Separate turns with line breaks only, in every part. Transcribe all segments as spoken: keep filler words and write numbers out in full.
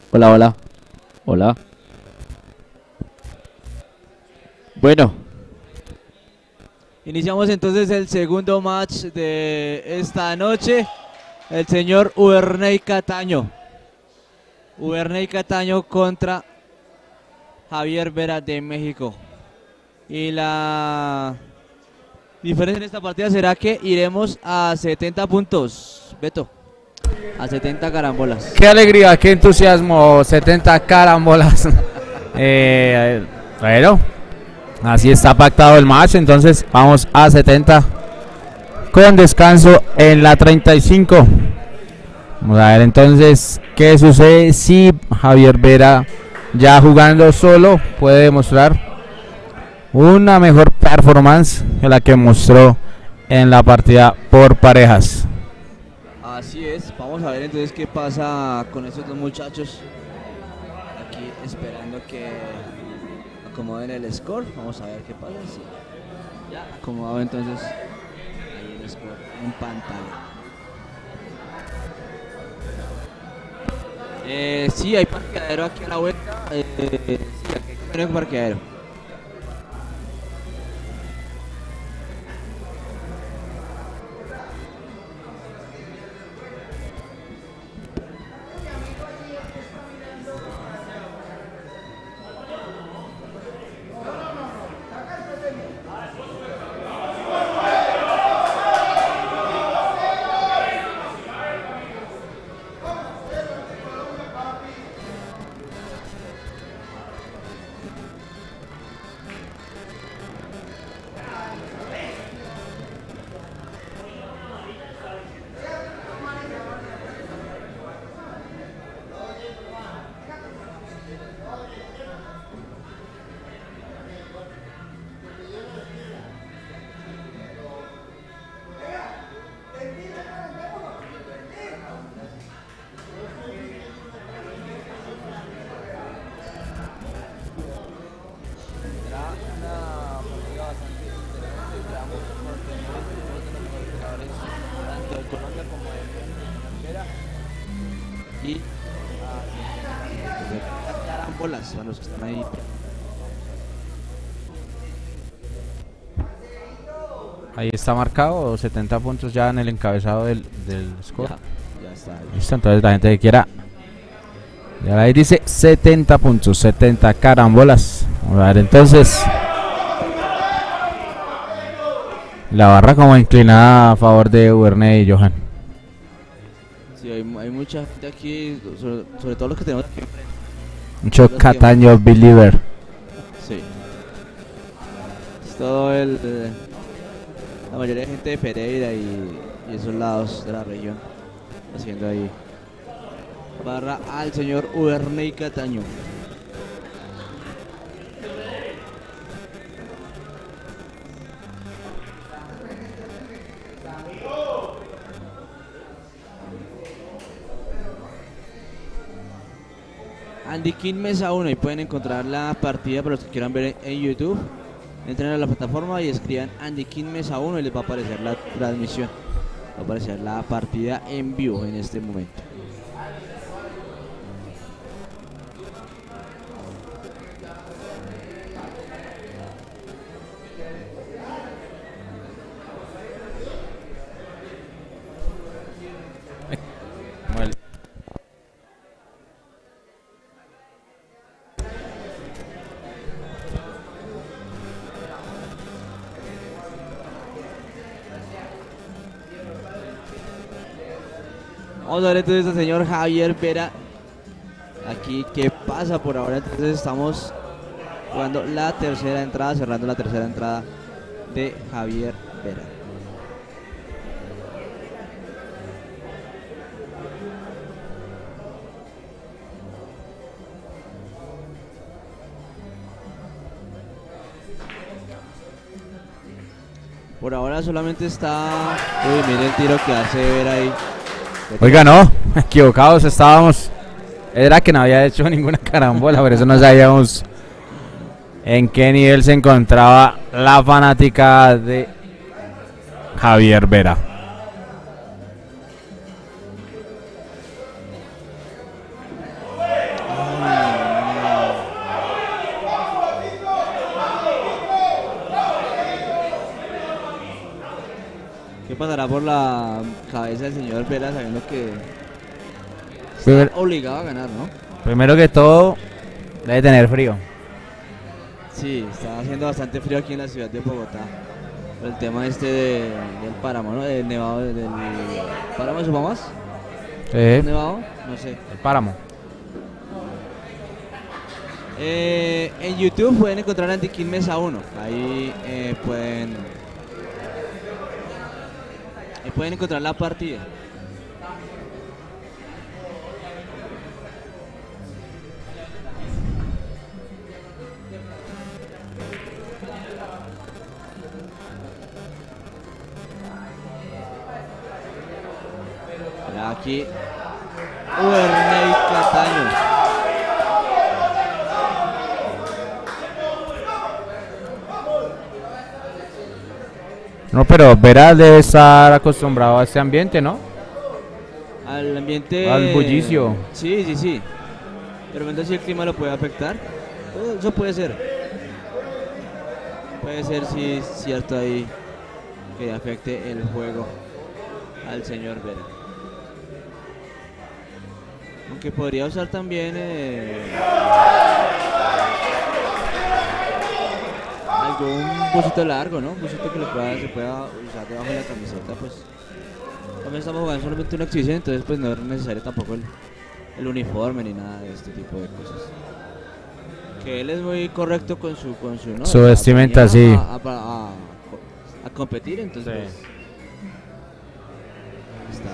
Hola, hola. Hola. Bueno,
Iniciamos entonces el segundo match de esta noche. El señor Uberney Cataño. Uberney Cataño contra Javier Vera de México. Y la diferencia en esta partida será que iremos a setenta puntos. Beto, a setenta carambolas.
Qué alegría, qué entusiasmo, setenta carambolas. eh, bueno, así está pactado el match, entonces vamos a setenta con descanso en la treinta y cinco. Vamos a ver entonces qué sucede si Javier Vera, ya jugando solo, puede demostrar una mejor performance que la que mostró en la partida por parejas.
Así es, vamos a ver entonces qué pasa con estos dos muchachos. Aquí esperando que acomoden el score. Vamos a ver qué pasa. Sí. Ya acomodado entonces ahí el score en pantalla. Eh, sí, hay parqueadero aquí a la vuelta. Eh, sí, aquí hay un parqueadero. Y ah, carambolas para los que están ahí.
Ahí está marcado setenta puntos ya en el encabezado del, del score.
Ya, ya está ahí.
Listo, entonces la gente que quiera. Ya ahí dice setenta puntos, setenta carambolas. Vamos a ver entonces. La barra como inclinada a favor de Uberney y Johan.
Sí, hay, hay mucha gente aquí, sobre, sobre todo los que tenemos aquí enfrente.
Mucho
Los que-
Cataño believer.
Sí. Es todo el. eh, la mayoría de gente de Pereira y, y esos lados de la región haciendo ahí barra al señor Uberney Cataño. Andy King Mesa uno y pueden encontrar la partida para los que quieran ver en YouTube. Entren a la plataforma y escriban Andy King Mesa uno y les va a aparecer la transmisión. Va a aparecer la partida en vivo en este momento.
Bueno.
Vamos a ver entonces al señor Javier Vera. Aquí, ¿qué pasa por ahora? Entonces estamos jugando la tercera entrada, cerrando la tercera entrada de Javier Vera. Por ahora solamente está... Uy, mire el tiro que hace Vera ahí.
Oiga, no, equivocados estábamos. Era que no había hecho ninguna carambola, por eso no sabíamos en qué nivel se encontraba la fanática de Javier Vera.
pasará por la cabeza del señor Vera sabiendo que
Primer-
está obligado a ganar, ¿no?
Primero que todo, debe tener frío.
Sí, está haciendo bastante frío aquí en la ciudad de Bogotá. Por el tema este de- del páramo, ¿no? Del nevado, del páramo de Somamas.
Sí,
¿Nevado? No sé.
el páramo.
Eh, en YouTube pueden encontrar Andy Quilmes a uno. Ahí eh, pueden ahí pueden encontrar la partida. Mira aquí Uerney Cataño.
No, pero Vera debe estar acostumbrado a este ambiente, ¿no?
Al ambiente.
Al bullicio.
Sí, sí, sí. Pero entonces si el clima lo puede afectar. Pues eso puede ser. Puede ser, sí, cierto ahí que afecte el juego al señor Vera. Aunque podría usar también eh, algún busito largo, ¿no? Un busito que le pueda, se pueda usar debajo de la camiseta, pues. También estamos jugando solamente una exhibición, entonces pues no es necesario tampoco el, el uniforme ni nada de este tipo de cosas. Que él es muy correcto con su, con su, ¿no?
Su
O sea,
vestimenta,
venía
sí.
A, a- a- a competir, entonces
Sí.
pues, está.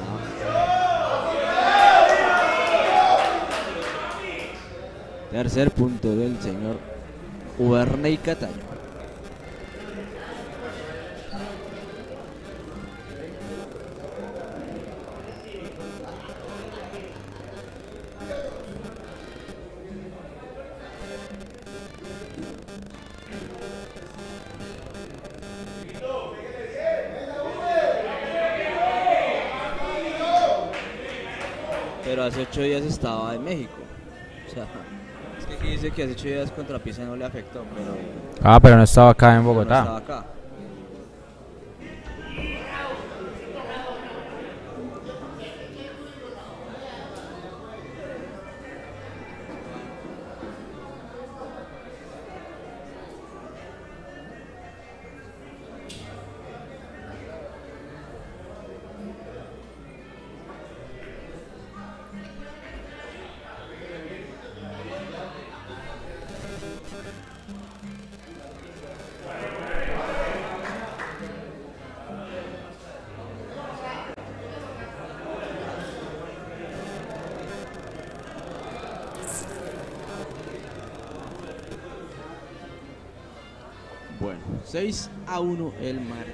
Tercer punto del señor Uerney Cataño. Pero hace ocho días estaba en México. O sea, es que aquí dice que hace ocho días contra Pisa no le afectó, pero
Ah, pero no estaba acá en
no
Bogotá.
estaba acá. Bueno, seis a uno el marcador.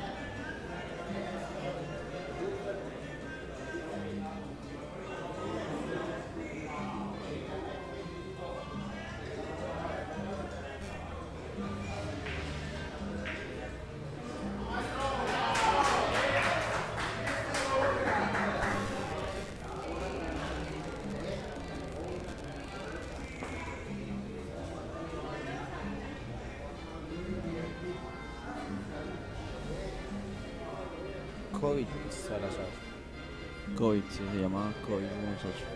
COVID Salazar.
COVID, sí, se llama COVID muchacho.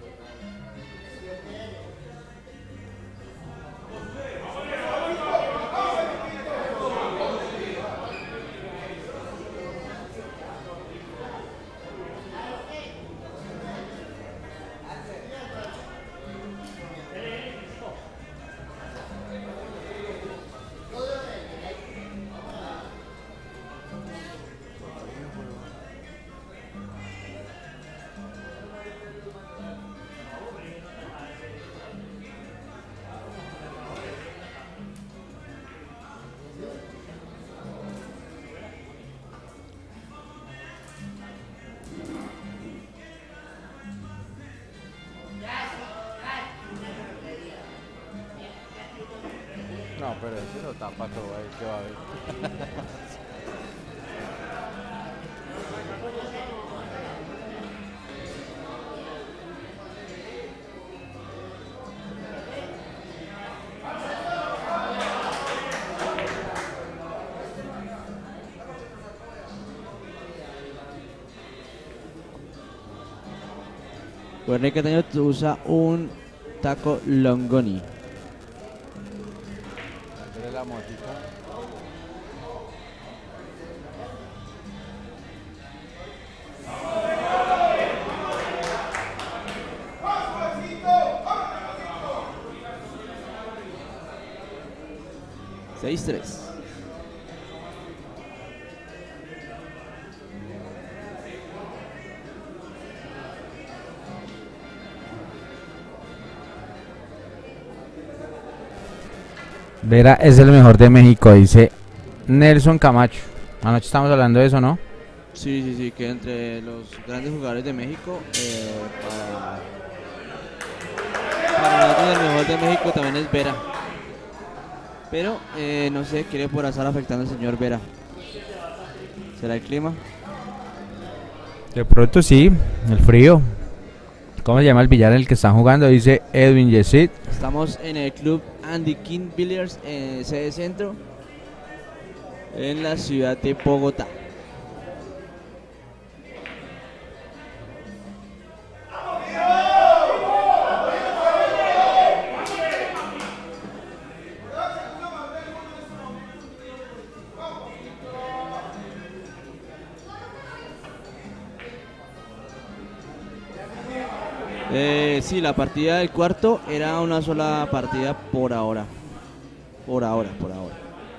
No, pero ese lo tapa todo ahí, que va a ver.
Uerney Cataño usa un taco Longoni. seis tres.
Vera es el mejor de México, dice Nelson Camacho. Anoche estamos hablando de eso, ¿no?
Sí, sí, sí, que entre los grandes jugadores de México, eh, para, para nosotros el mejor de México también es Vera. Pero, eh, no sé, quiere por azar afectando al señor Vera. ¿Será el clima?
De pronto sí, el frío. ¿Cómo se llama el billar en el que están jugando? Dice Edwin Yesid.
Estamos en el club Andy King Billiards, en sede centro, en la ciudad de Bogotá. Eh, sí, la partida del cuarto era una sola partida por ahora. Por ahora, por ahora.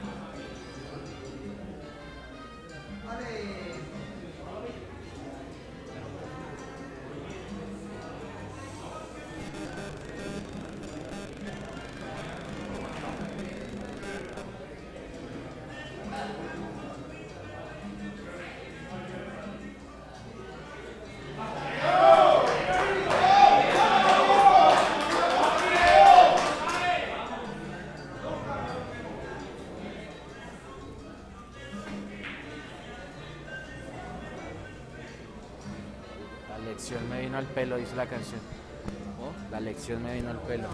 La lección me vino al pelo, dice la canción. ¿Oh? La lección me vino al pelo.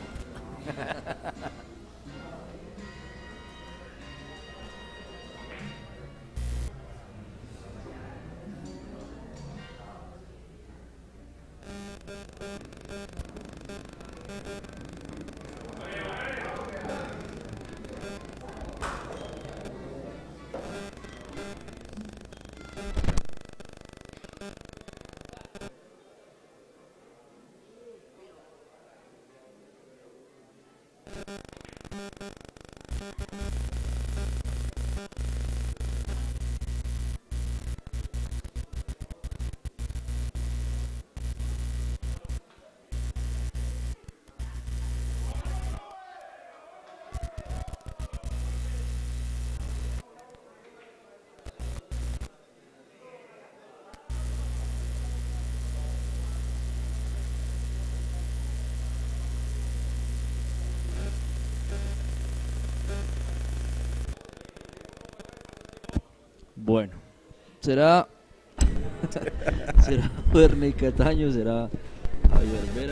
Bueno, será será Uerney Cataño, será Javier Vera.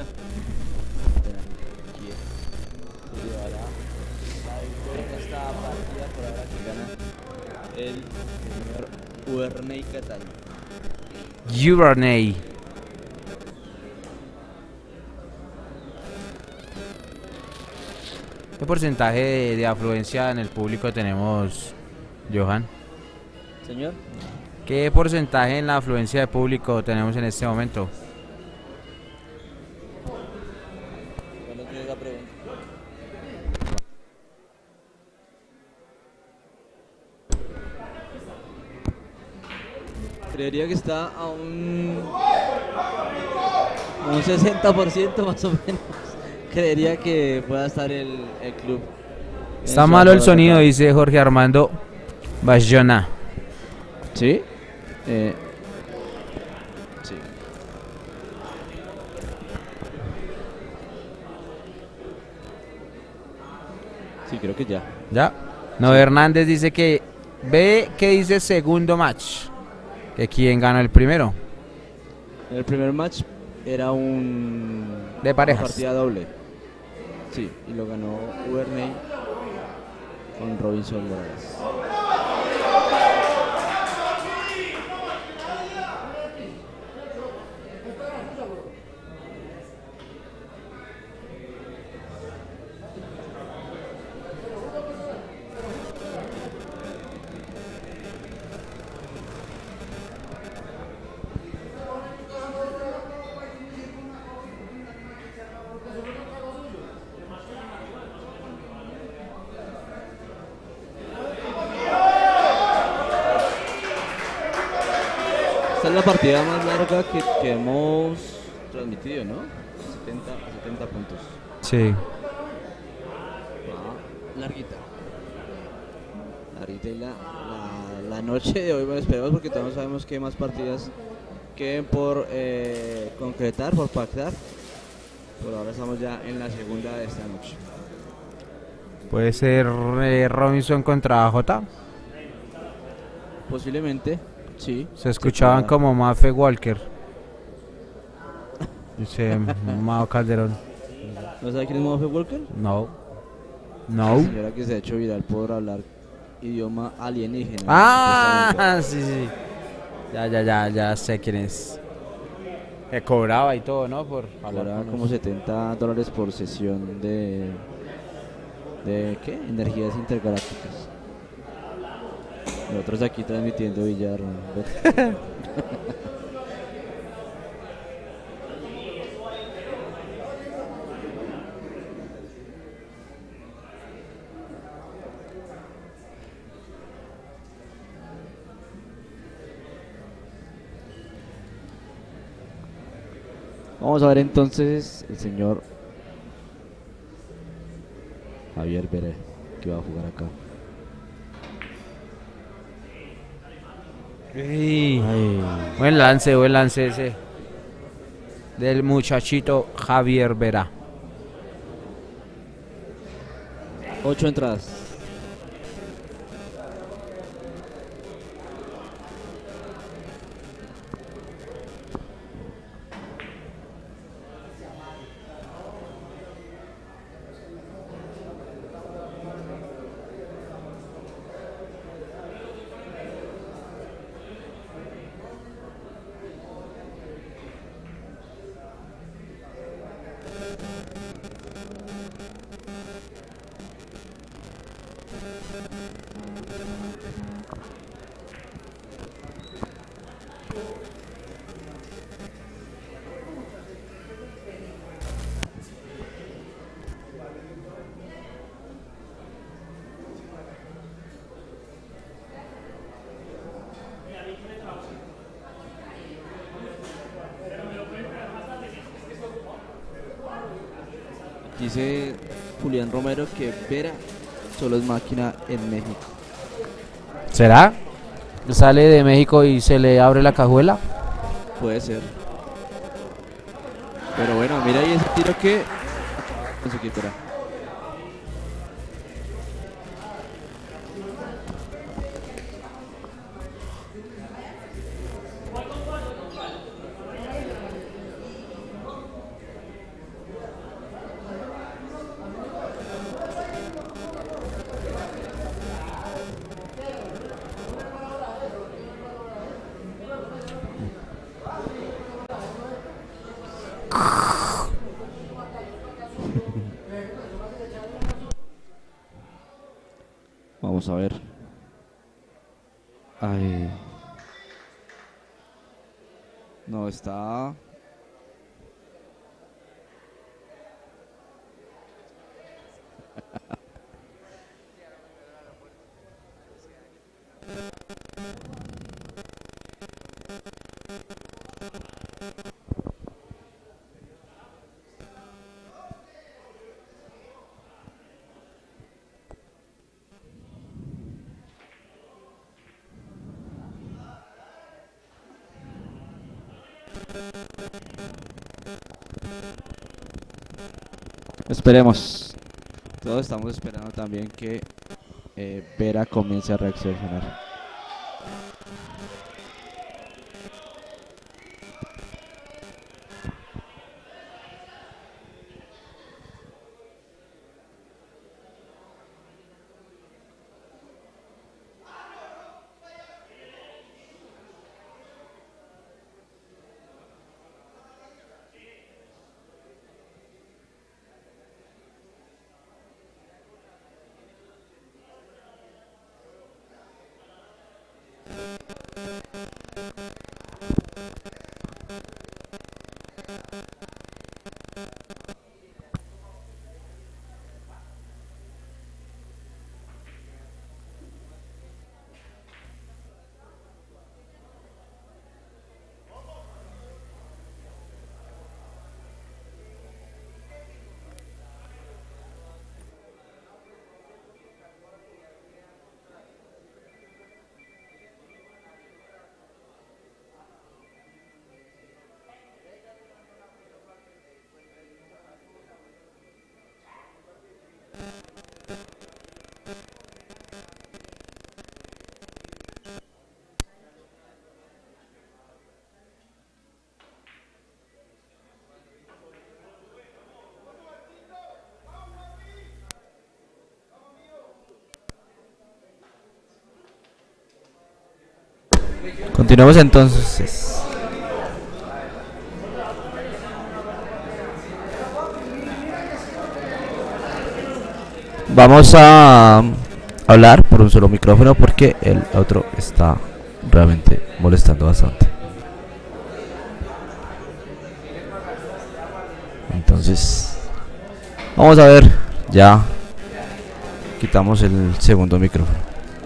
Esta partida por ahora que gana el señor Uerney Cataño.
Uerney. ¿Qué porcentaje de, de afluencia en el público tenemos, Johan?
Señor.
¿Qué porcentaje en la afluencia de público tenemos en este momento?
¿Cuándo tienes la pregunta? Creería que está a un, a un sesenta por ciento más o menos. Creería que pueda estar el, el club.
Está malo el sonido, dice Jorge Armando Bayona.
¿Sí? Eh, sí. Sí, creo que ya.
¿Ya? No, sí. Hernández dice que ve que dice segundo match. Que quién gana el primero.
El primer match era un
de parejas.
Una partida doble. Sí, y lo ganó Uerney con Robinson Morales. es la partida más larga que, que hemos transmitido, ¿no? setenta, setenta puntos.
Sí.
Ah, larguita. Larguita y la, la, la noche de hoy, bueno, esperemos porque todavía no sabemos qué más partidas queden por eh, concretar, por pactar. Por ahora estamos ya en la segunda de esta noche.
Puede ser eh, Robinson contra J.
Posiblemente, sí.
Se escuchaban
pueda.
como Mafe Walker. Dice Mao Calderón.
¿No sabe quién es Moffe Walker?
No.
La
No.
señora que se ha hecho viral por hablar idioma alienígena.
Ah, sí, sí. Ya, ya, ya, ya sé quién es. Que cobraba y todo, ¿no? Por hablar
Cobraba
con
como
los-
setenta dólares por sesión de... ¿De qué? Energías intergalácticas. Nosotros aquí transmitiendo billar. ¿no? Vamos a ver entonces el señor Javier Pérez que va a jugar acá.
Ey, buen lance, buen lance ese. Del muchachito Javier Vera.
Ocho entradas. Dice Julián Romero que Vera solo es máquina en México.
¿Será? ¿Sale de México y se le abre la cajuela?
Puede ser. Pero bueno, mira ahí ese tiro que... Con su quitera. Vamos a ver. Ay. No está. Esperemos. Todos estamos esperando también que eh, Vera comience a reaccionar. Continuamos entonces. Vamos a hablar por un solo micrófono porque el otro está realmente molestando bastante. Entonces, vamos a ver, ya quitamos el segundo micrófono.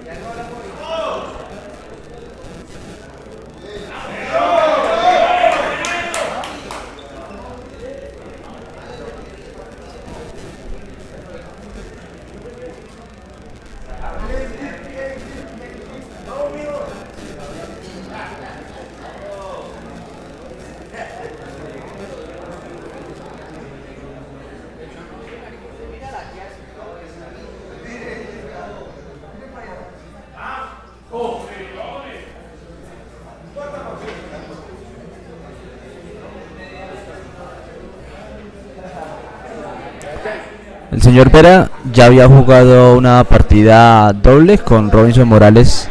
El señor Vera ya había jugado una partida doble con Robinson Morales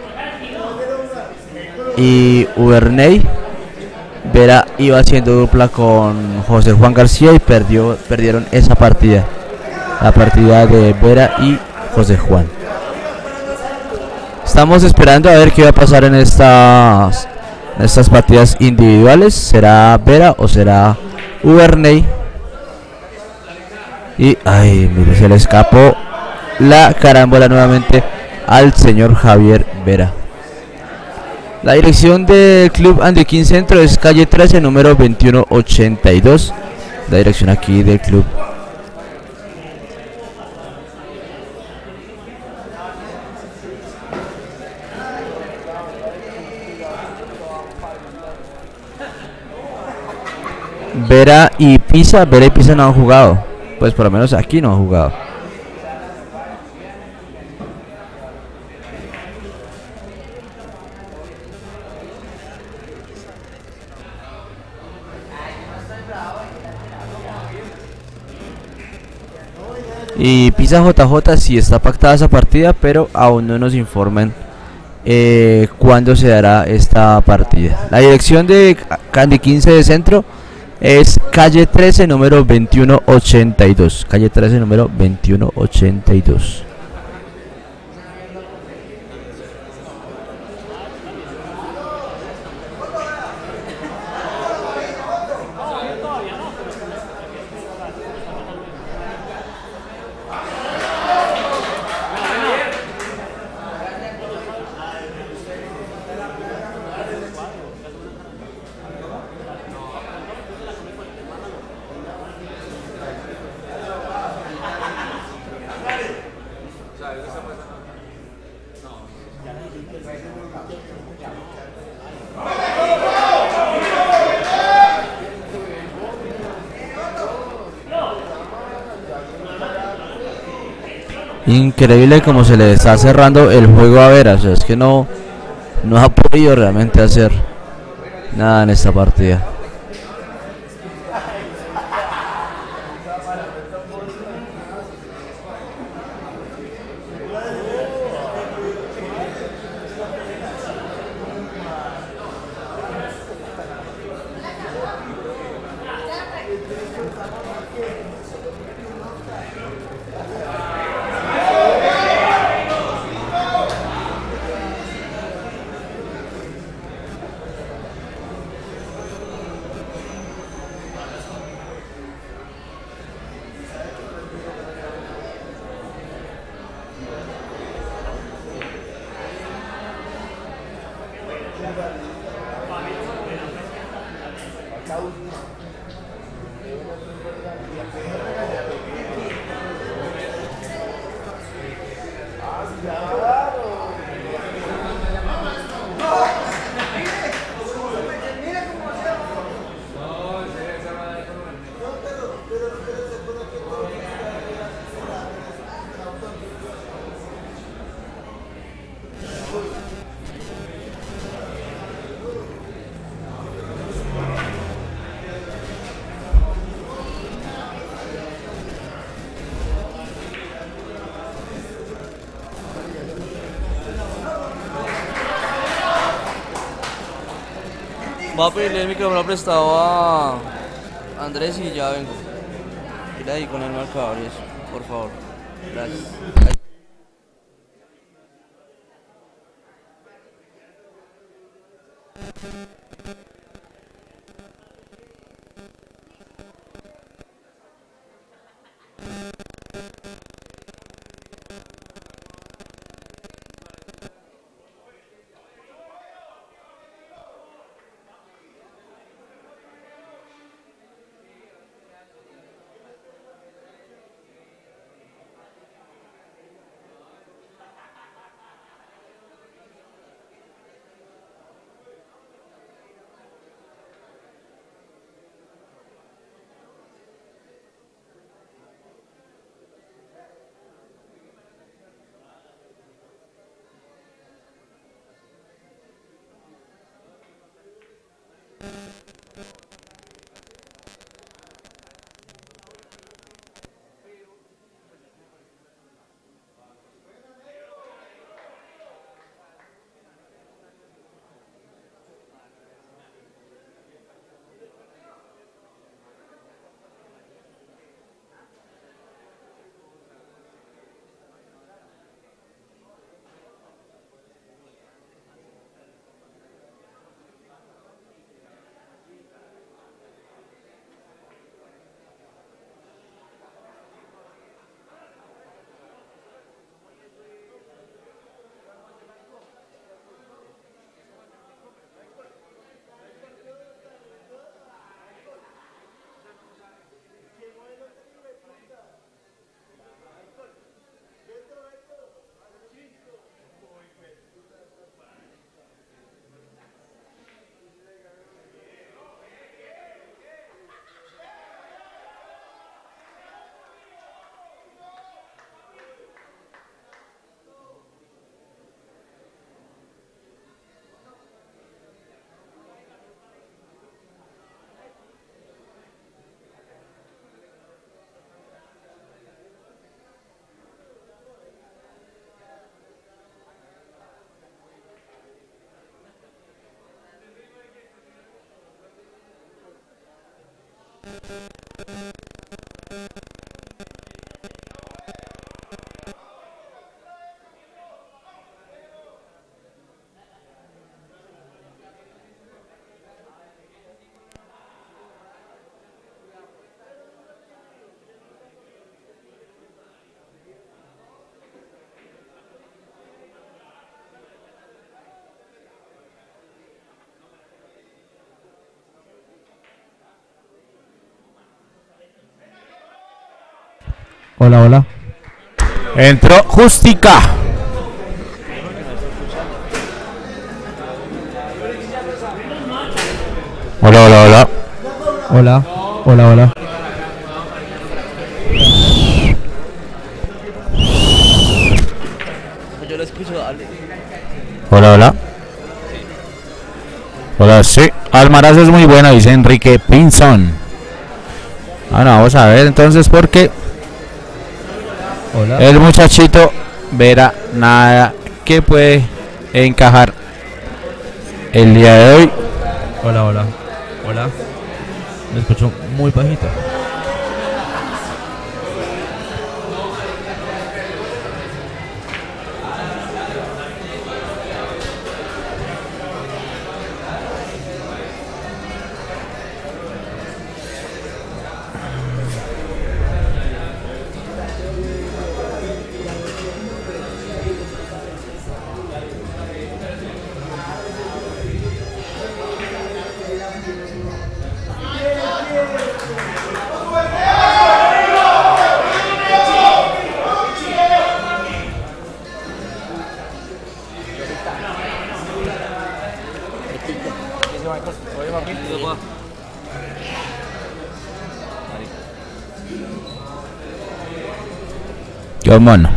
y Uverney. Vera iba haciendo dupla con José Juan García y perdió, perdieron esa partida, la partida de Vera y José Juan. Estamos esperando a ver qué va a pasar en estas, en estas partidas individuales. ¿Será Vera o será Uverney? Y, ay, mire, se le escapó la carambola nuevamente al señor Javier Vera. La dirección del Club Andequín Centro es calle trece, número veintiuno ochenta y dos. La dirección aquí del club. Vera y Pisa, Vera y Pisa no han jugado. Pues por lo menos aquí no han jugado. Y Pisa J J sí está pactada esa partida, pero aún no nos informan eh, cuándo se dará esta partida. La dirección de Candy quince de Centro es calle trece, número veintiuno ochenta y dos. Calle trece, número veintiuno ochenta y dos. Increíble como se le está cerrando el juego a Vera. O sea, es que no, no ha podido realmente hacer nada en esta partida.
Papi, le mi cámara prestado a Andrés y ya vengo. Ir ahí con el marcador y eso, por favor. Gracias.
Hola, hola.
Entró Justica. Hola, hola, hola.
Hola, hola, hola.
Yo lo escucho, dale.
Hola, hola. Hola, sí. Almaraz es muy bueno, dice Enrique Pinzón. Bueno, vamos a ver entonces porque
Hola.
el muchachito verá nada que puede encajar el día de hoy.
Hola, hola. Hola. Me escucho muy bajito.
Qué mono.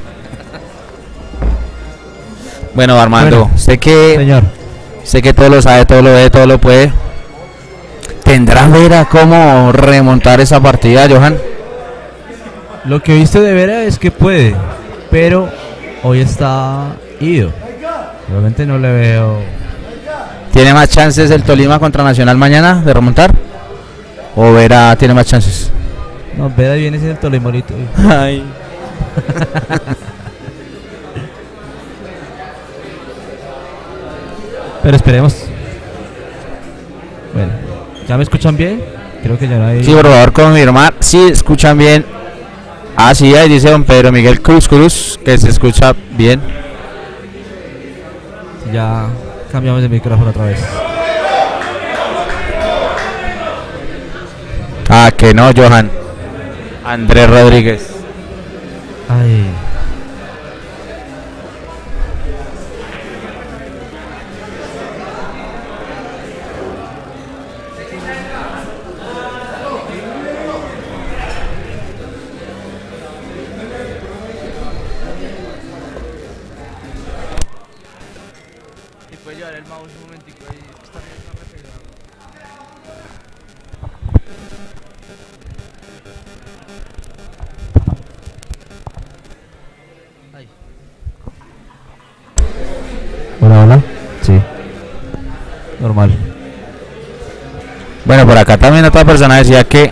Bueno, Armando,
Bueno,
sé que
Señor.
sé que todo lo sabe, todo lo ve, todo lo puede. ¿Tendrá Vera cómo remontar esa partida, Johan?
Lo que he visto de Vera es que puede, pero hoy está ido. Realmente no le veo
¿Tiene más chances el Tolima contra Nacional mañana de remontar? ¿O Vera tiene más chances?
No, Vera viene siendo el Tolimorito.
Ay.
Pero esperemos. Bueno, ¿ya me escuchan bien? Creo que ya no hay...
Sí, por favor, confirmar. Sí, escuchan bien. Ah, sí, ahí dice don Pedro Miguel Cruz Cruz que se escucha bien.
Ya cambiamos de micrófono otra vez.
Ah, que no, Johan. Andrés Rodríguez.
Ay.
Llevar el mouse un momentico ahí, está bien, está repegado. Ay.
Hola, hola. Sí. Normal.
Bueno, por acá también otra persona decía que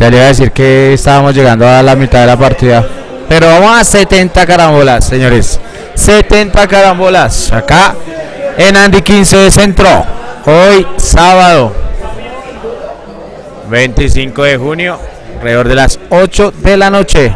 Ya le iba a decir que estábamos llegando a la mitad de la partida. Pero vamos a setenta carambolas, señores. setenta carambolas. Acá en Andy quince de Centro. Hoy sábado veinticinco de junio, alrededor de las ocho de la noche.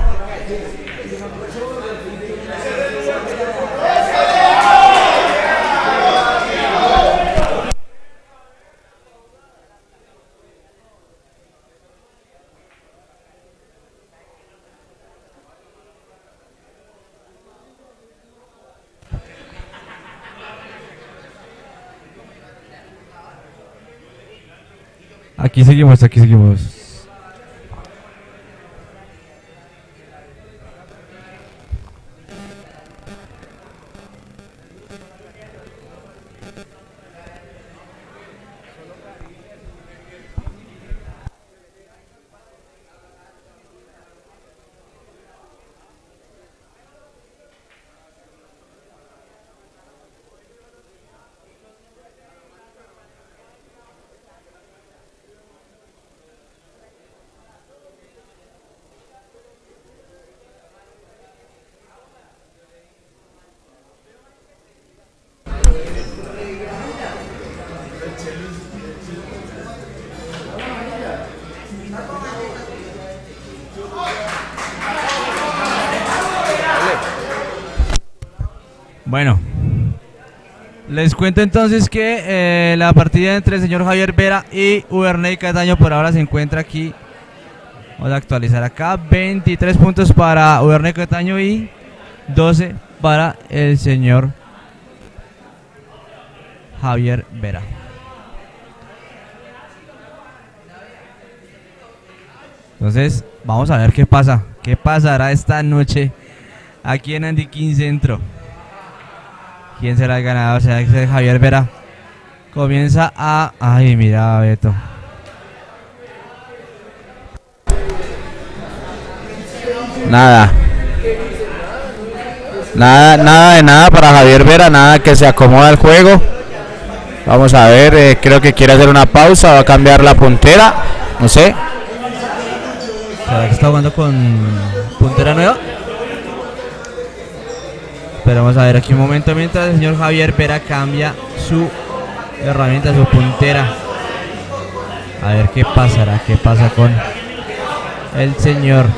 Aquí seguimos, aquí seguimos. Bueno, les cuento entonces que eh, la partida entre el señor Javier Vera y Uberney Cataño por ahora se encuentra aquí. Vamos a actualizar acá. veintitrés puntos para Uberney Cataño y doce para el señor Javier Vera. Entonces, vamos a ver qué pasa. ¿Qué pasará esta noche aquí en Andy quince Centro? ¿Quién será el ganador? ¿Será que es Javier Vera? Comienza a... Ay, mira, Beto.
Nada. Nada, nada de nada para Javier Vera, nada que se acomoda el juego. Vamos a ver, eh, creo que quiere hacer una pausa, va a cambiar la puntera, no sé.
¿Será que está jugando con puntera nueva? Pero vamos a ver aquí un momento mientras el señor Javier Vera cambia su herramienta, su puntera. A ver qué pasará, qué pasa con el señor.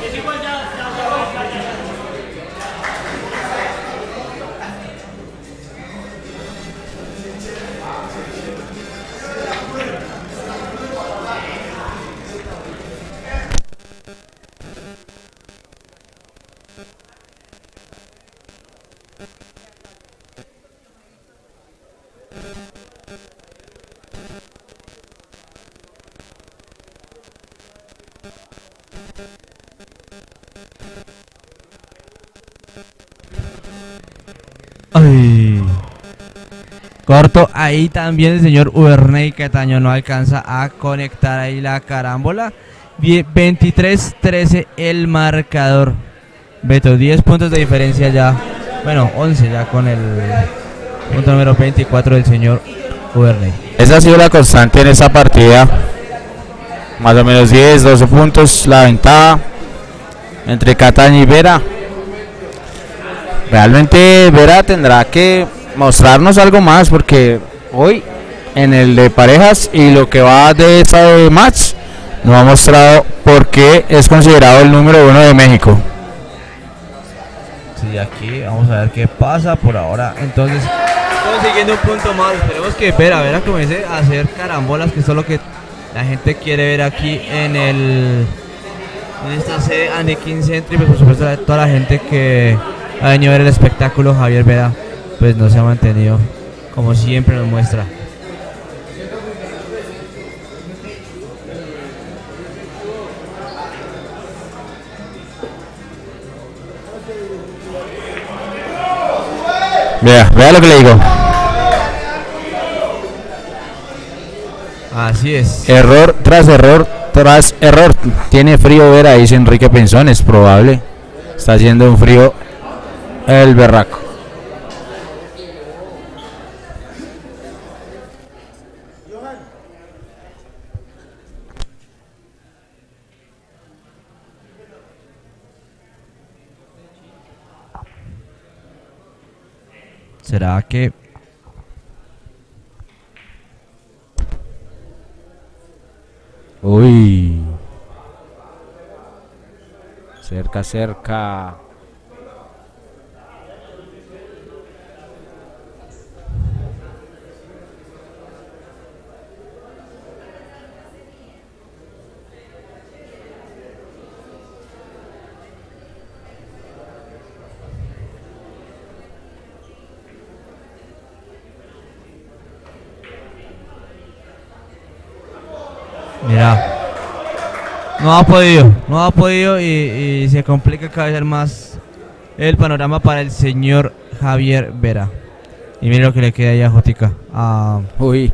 Ay. Corto, ahí también el señor Uberney Cataño no alcanza a conectar ahí la carámbola. veintitrés trece el marcador. Beto, diez puntos de diferencia ya. Bueno, once ya con el punto número veinticuatro del señor Uberney.
Esa ha sido la constante en esta partida. Más o menos diez, doce puntos la ventaja entre Cataño y Vera. Realmente Vera tendrá que mostrarnos algo más, porque hoy en el de parejas y lo que va de esta match nos ha mostrado por qué es considerado el número uno de México.
Sí, aquí vamos a ver qué pasa por ahora. Entonces, consiguiendo un punto más. Esperemos que Vera, Vera comience a hacer carambolas, que eso es lo que la gente quiere ver aquí en el en esta sede Andy quince Centro. Y pues por supuesto toda la gente que ha venido a ver el espectáculo. Javier Vera pues no se ha mantenido como siempre nos muestra.
Vea, vea lo que le digo.
Así es.
Error tras error tras error. Tiene frío Vera, dice Enrique Pinzón, es probable. Está haciendo un frío el berraco.
¿Será que
Uy. Cerca, cerca.
Mira, no ha podido, no ha podido y, y se complica cada vez más el panorama para el señor Javier Vera. Y mira lo que le queda ahí a Jotica, a,
Uy.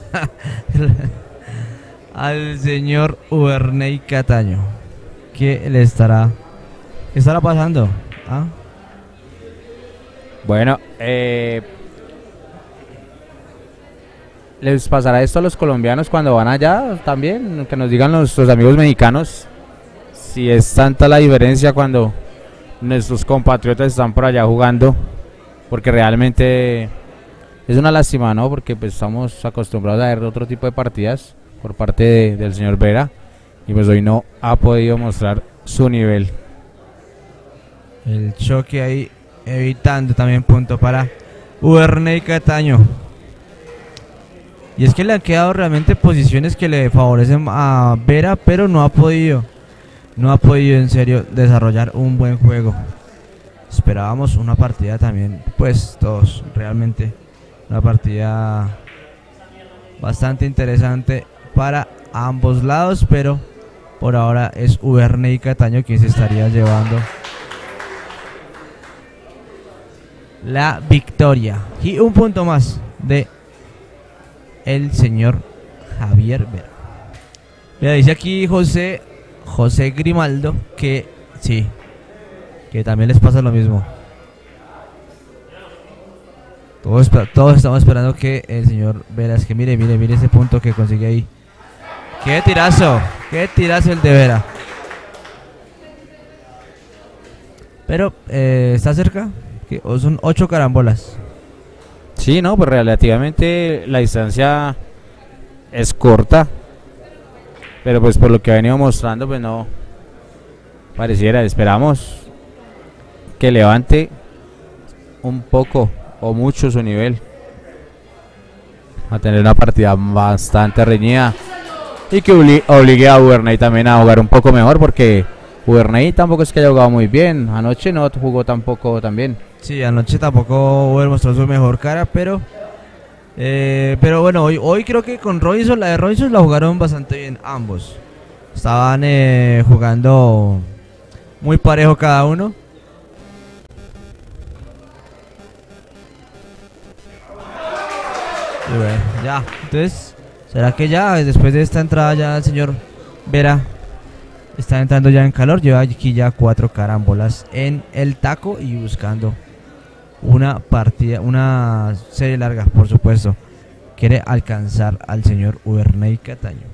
al señor Uberney Cataño. ¿Qué le estará, qué estará pasando? ¿Ah?
Bueno, eh, ¿les pasará esto a los colombianos cuando van allá también? Que nos digan nuestros amigos mexicanos si es tanta la diferencia cuando nuestros compatriotas están por allá jugando, porque realmente es una lástima, ¿no? Porque pues estamos acostumbrados a ver otro tipo de partidas por parte de- del señor Vera y pues hoy no ha podido mostrar su nivel.
El choque ahí, evitando también punto para Uberney Cataño. Y es que le han quedado realmente posiciones que le favorecen a Vera, pero no ha podido, no ha podido en serio desarrollar un buen juego. Esperábamos una partida también, pues todos, realmente una partida bastante interesante para ambos lados, pero por ahora es Uberney Cataño quien se estaría llevando la victoria. Y un punto más de el señor Javier Vera. Mira, dice aquí José José Grimaldo que sí, que también les pasa lo mismo. Todos, espe- todos estamos esperando que el señor Vera, es que mire, mire, mire ese punto que consigue ahí. ¡Qué tirazo! ¡Qué tirazo el de Vera! Pero eh, está cerca, que o son ocho carambolas.
Sí, no, pues relativamente la distancia es corta, pero pues por lo que ha venido mostrando, pues no pareciera, esperamos que levante un poco o mucho su nivel, a tener una partida bastante reñida y que obli- obligue a Uberney también a jugar un poco mejor, porque Uberney tampoco es que haya jugado muy bien, anoche no jugó tampoco tan bien.
Sí, anoche tampoco Uber mostró su mejor cara, pero eh, pero bueno, hoy, hoy creo que con Robinson, la de Robinson la jugaron bastante bien ambos. Estaban eh, jugando muy parejo cada uno. Y bueno, ya, entonces, ¿será que ya después de esta entrada ya el señor Vera está entrando ya en calor? Lleva aquí ya cuatro carambolas en el taco y buscando una partida, una serie larga, por supuesto. Quiere alcanzar al señor Uberney Cataño.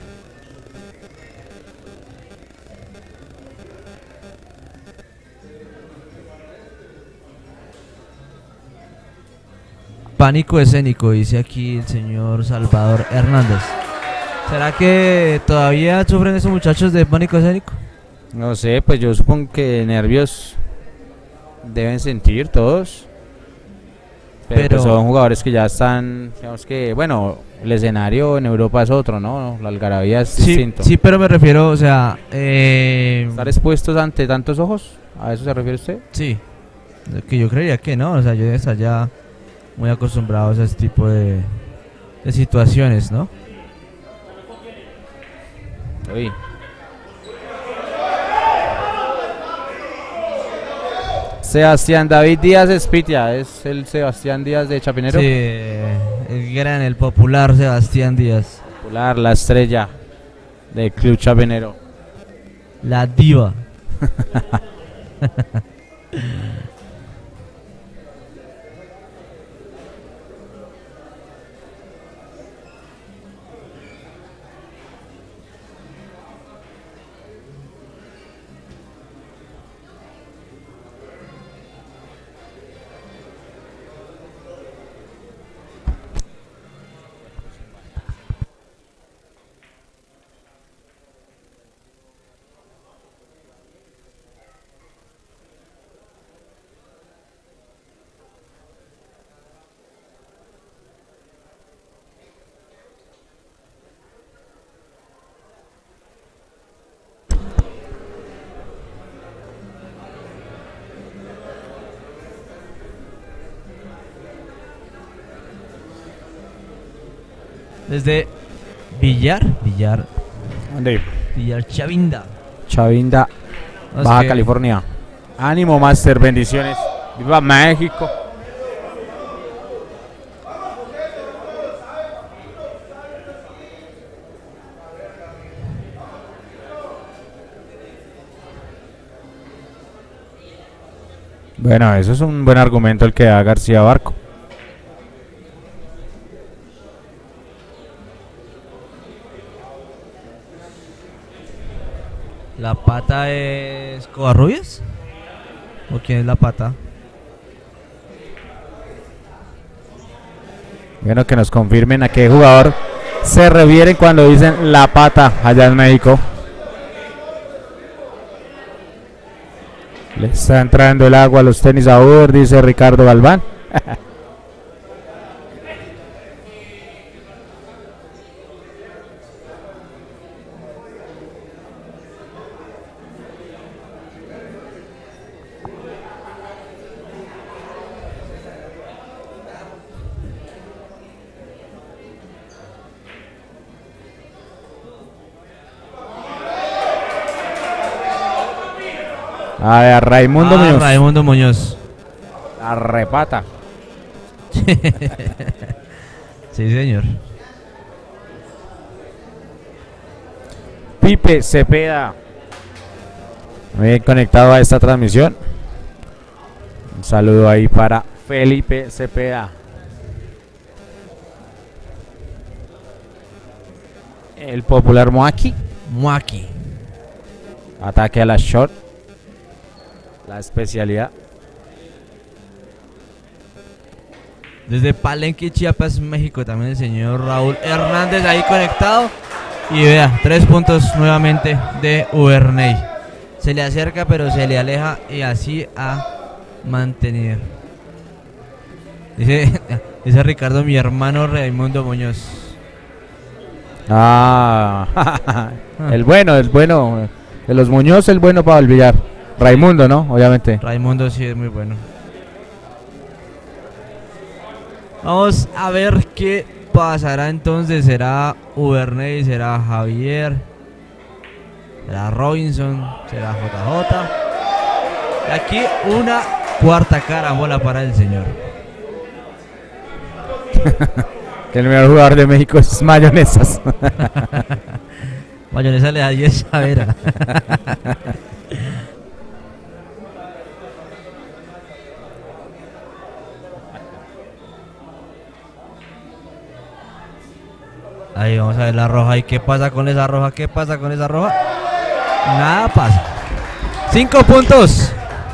Pánico escénico, dice aquí el señor Salvador Hernández. ¿Será que todavía sufren esos muchachos de pánico escénico?
No sé, pues yo supongo que nervios deben sentir todos. Pero,
Pero-
pues son jugadores que ya están, digamos que, bueno, el escenario en Europa es otro, ¿no? La algarabía es
Sí,
distinto.
sí, pero me refiero, o sea, eh,
¿Estar expuestos ante tantos ojos? ¿A eso se refiere usted?
sí, que yo creería que no, o sea, yo debe estar ya muy acostumbrados a este tipo de, de situaciones, ¿no?
Uy. Sebastián David Díaz Espitia, es el Sebastián Díaz de Chapinero.
Sí, el gran, el popular Sebastián Díaz,
Popular, la estrella del Club Chapinero.
la diva. Desde Villar, Villar,
¿Dónde?
Villar Chavinda.
Chavinda,
No, es
Baja
que-
California. Ánimo, Master, bendiciones. Viva México. Bueno, eso es un buen argumento el que da García Barco.
¿La pata es Covarrubias? ¿O quién es la pata?
Bueno, que nos confirmen a qué jugador se refieren cuando dicen la pata allá en México. Le está entrando el agua a los tenis a Uber, dice Ricardo Galván. A ver, Raimundo
Ah,
Muñoz.
Raimundo Muñoz.
La repata.
Sí, señor.
Pipe Cepeda. Muy bien conectado a esta transmisión. Un saludo ahí para Felipe Cepeda. El popular Moaki.
Muaki.
Ataque a la shot. La especialidad.
Desde Palenque, Chiapas, México, también el señor Raúl Hernández ahí conectado. Y vea, tres puntos nuevamente de Uverney. Se le acerca, pero se le aleja y así ha mantenido. Dice, dice Ricardo, mi hermano Raimundo Muñoz.
Ah, el bueno, el bueno. De los Muñoz, el bueno para el billar. Raimundo, ¿no? Obviamente.
Raimundo sí es muy bueno. Vamos a ver qué pasará entonces. ¿Será Uverney? ¿Será Javier? ¿Será Robinson? ¿Será J J? Y aquí una cuarta carambola para el señor.
Que el mejor jugador de México es Mayonesas.
Mayonesa le da diez a Vera. Ahí vamos a ver la roja. ¿Y qué pasa con esa roja? ¿Qué pasa con esa roja? Nada pasa. Cinco puntos.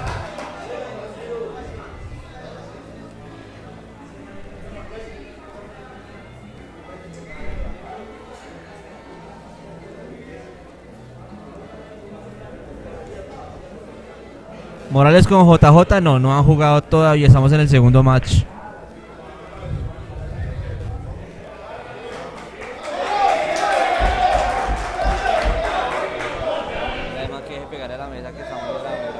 Morales con J J no, no han jugado todavía. Estamos en el segundo match.
Además que pegarle a la mesa que estamos en la mesa.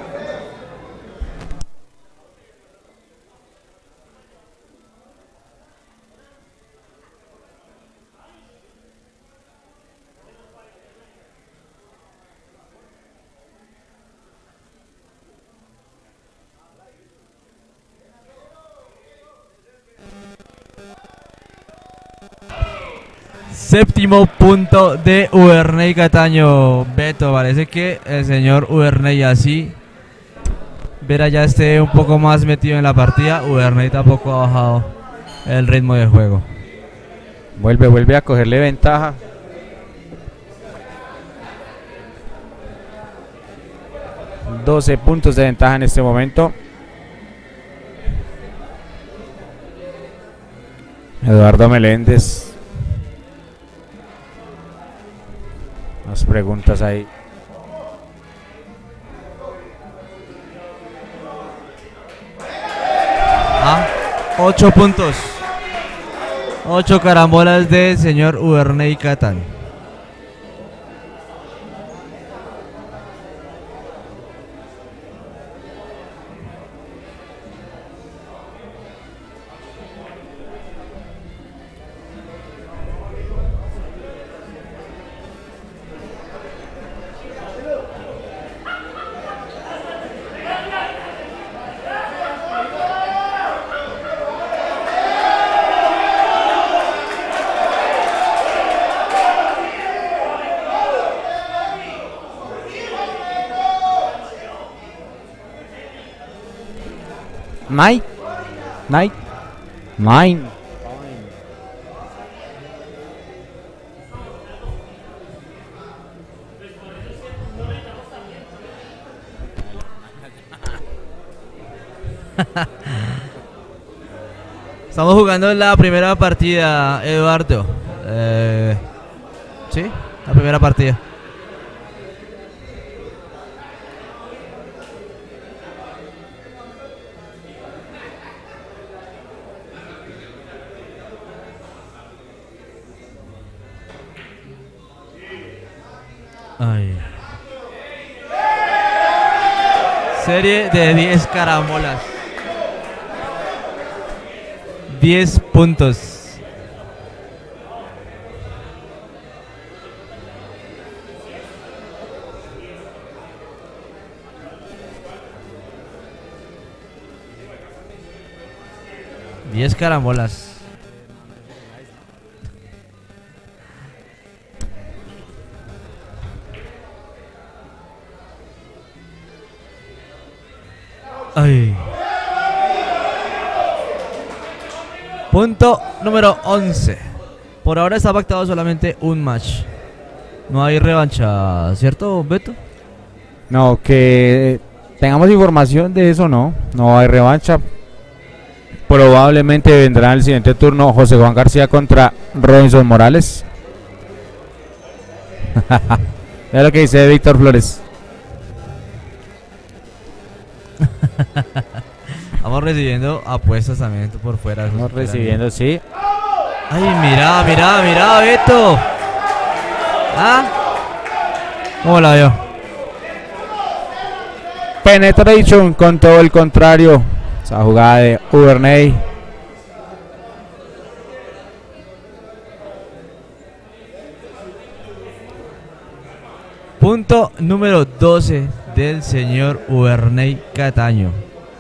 Séptimo punto de Uverney Cataño. Beto, parece que el señor Uverney así Vera ya esté un poco más metido en la partida. Uverney tampoco ha bajado el ritmo de juego.
Vuelve, vuelve a cogerle ventaja. doce puntos de ventaja en este momento. Eduardo Meléndez. Más preguntas ahí.
Ah, ocho puntos. Ocho carambolas del señor Uverney Catán.
Nine. Nine. Nine.
Estamos jugando la primera partida, Eduardo. Eh, sí, la primera partida. Ay. Serie de diez carambolas. diez puntos. diez carambolas. Ay. Punto número once. Por ahora está pactado solamente un match. No hay revancha, ¿cierto, Beto?
No, que tengamos información de eso, no. No hay revancha. Probablemente vendrá en el siguiente turno José Juan García contra Robinson Morales. Es lo que dice Víctor Flores.
Estamos recibiendo apuestas también por fuera.
Estamos recibiendo, sí.
Ay, mira, mira, mira, Beto. ¿Ah? ¿Cómo la veo?
Penetration con todo el contrario. Esa jugada de Uvernay.
Punto número doce del señor Uvernay Cataño.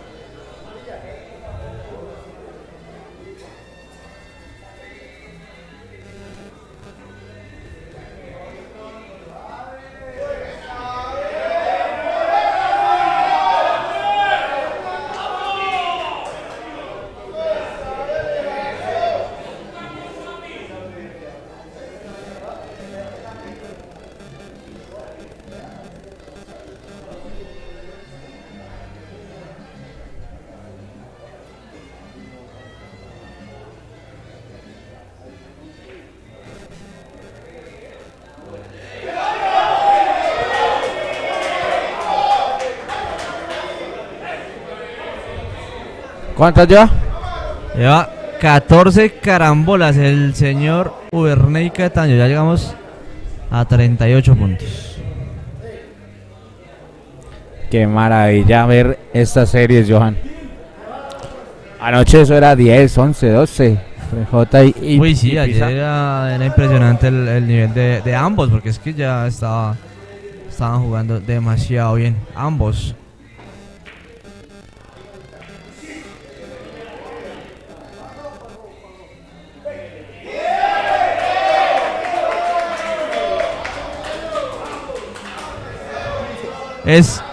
¿Cuántas ya?
Lleva catorce carambolas el señor Uvernay Cataño. Ya llegamos a treinta y ocho puntos.
Qué maravilla ver estas series, Johan. Anoche eso era diez, once, doce. J y, y
Uy, sí,
y
ayer era, era impresionante el, el nivel de, de ambos, porque es que ya estaba, estaban jugando demasiado bien, ambos. Es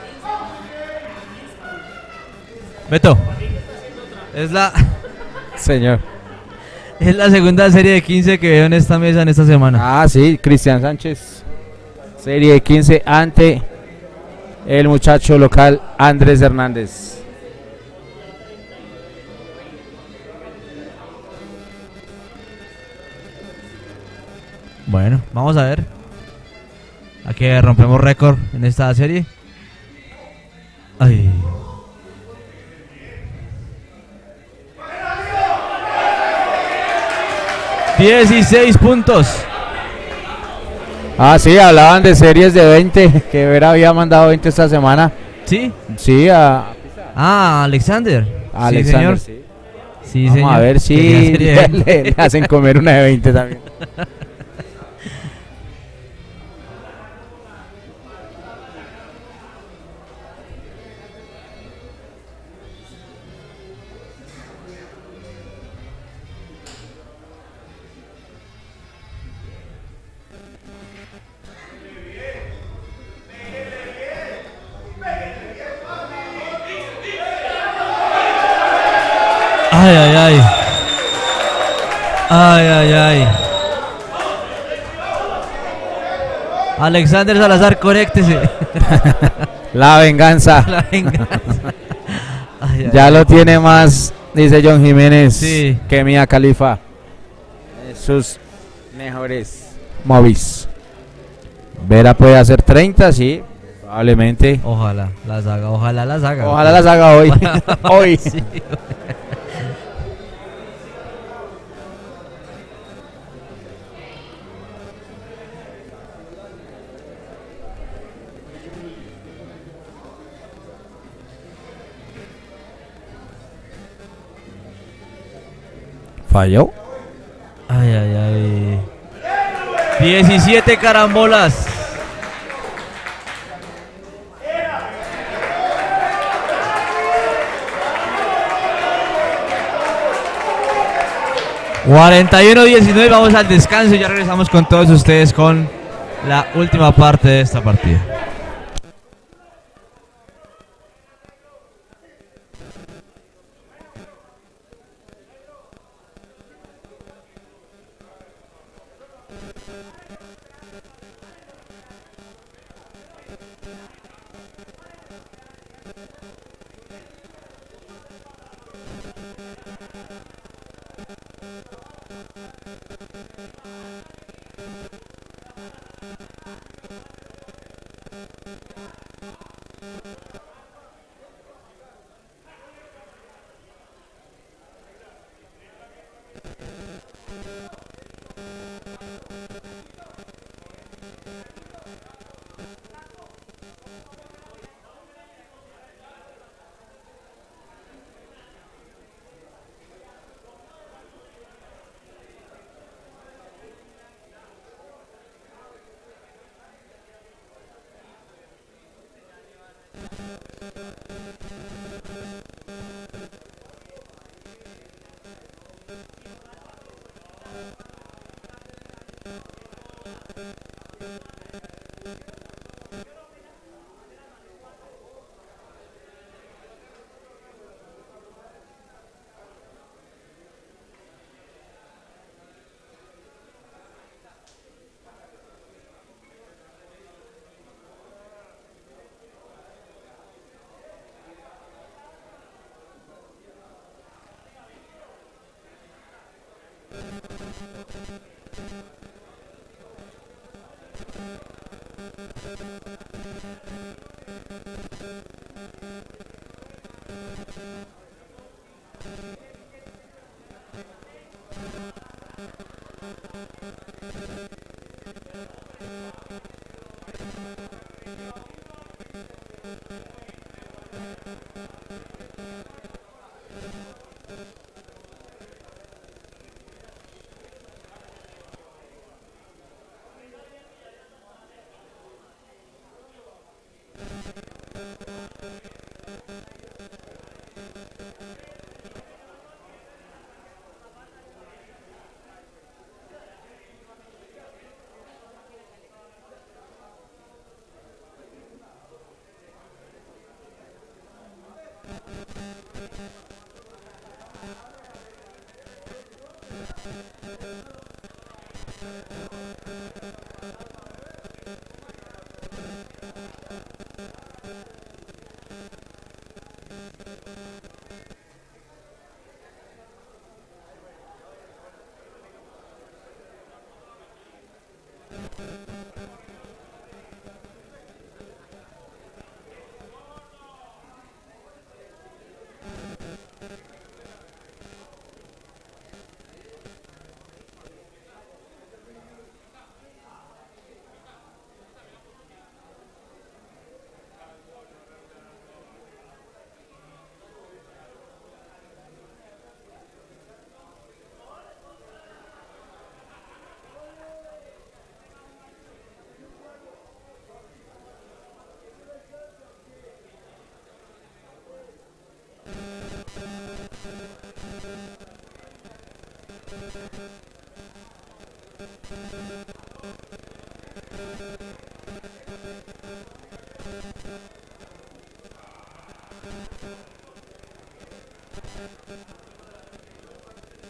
Beto, es la
Señor.
es la segunda serie de quince que veo en esta mesa en esta semana.
Ah, sí, Cristian Sánchez. Serie de quince ante el muchacho local Andrés Hernández.
Bueno, vamos a ver. Aquí rompemos récord en esta serie. Ay. dieciséis puntos.
Ah, sí, hablaban de series de veinte, que Vera había mandado veinte esta semana.
¿Sí?
Sí, a,
Ah, Alexander.
a Alexander.
Sí,
Sí.
señor. Sí,
Vamos
señor.
a ver si
Quería serie de
le, le- le hacen comer una de veinte también.
Ay, ay, ay. Ay, ay, ay. Alexander Salazar, conéctese.
La venganza.
La venganza. Ay, ay,
Ya
ay.
lo tiene más, dice John Jiménez,
Sí.
que Mia Khalifa. Sus mejores movies. Vera puede hacer treinta, sí, probablemente.
Ojalá las haga, ojalá las haga.
Ojalá las haga hoy. Hoy.
Sí.
Falló.
Ay, ay, ay. diecisiete carambolas. cuarenta y uno diecinueve, vamos al descanso y ya regresamos con todos ustedes con la última parte de esta partida.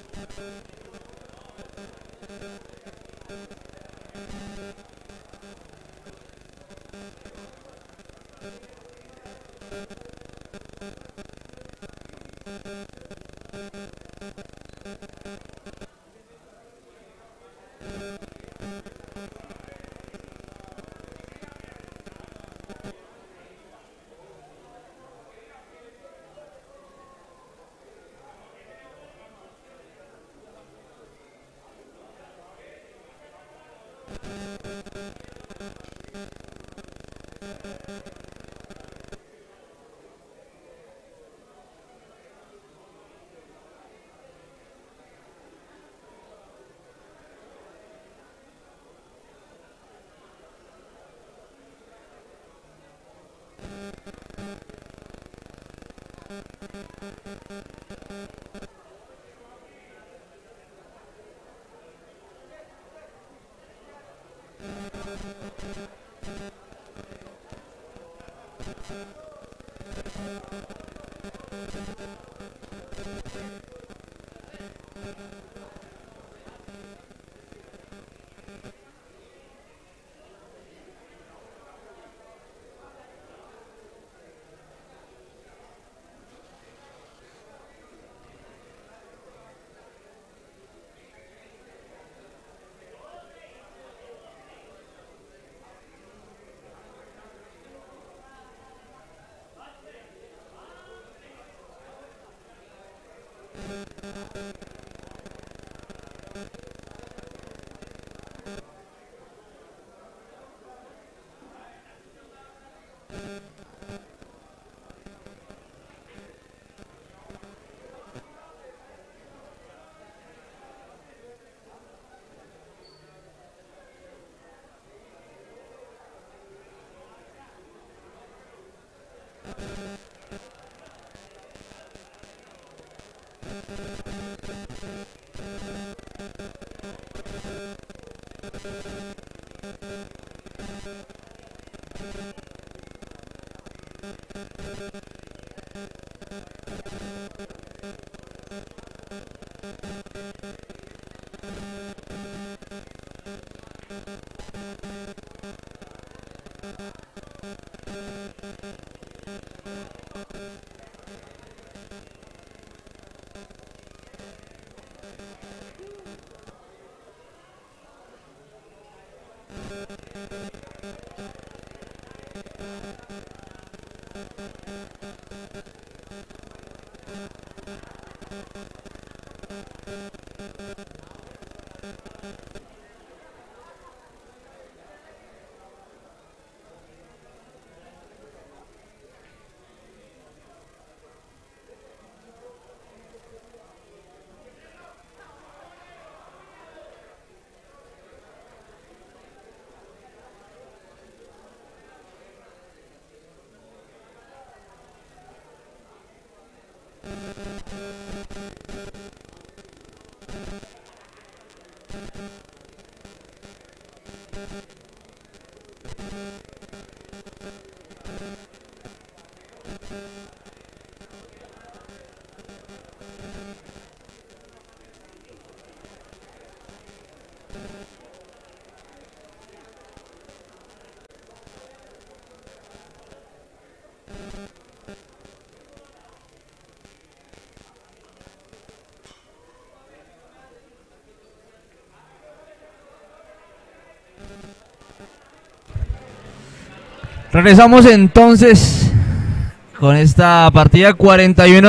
Regresamos entonces con esta partida cuarenta y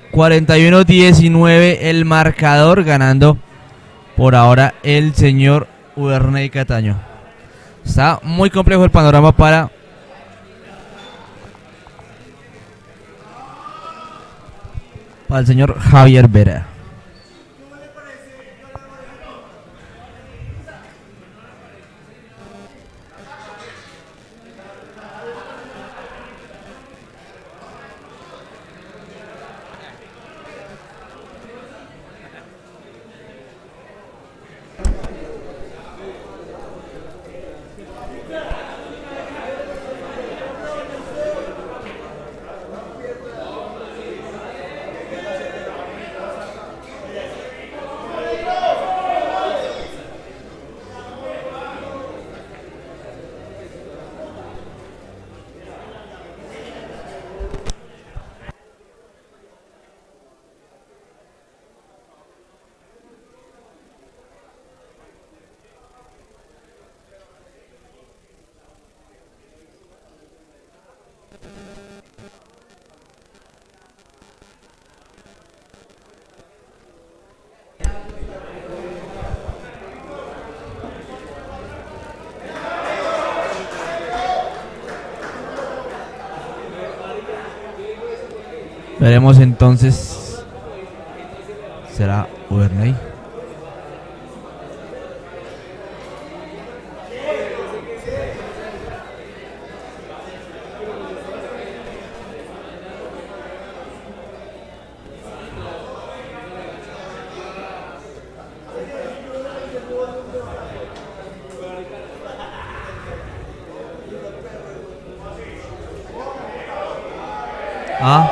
uno diecinueve el marcador, ganando por ahora el señor Uberney Cataño. Está muy complejo el panorama para para el señor Javier Vera. Veremos entonces. Será Uverney. Ah.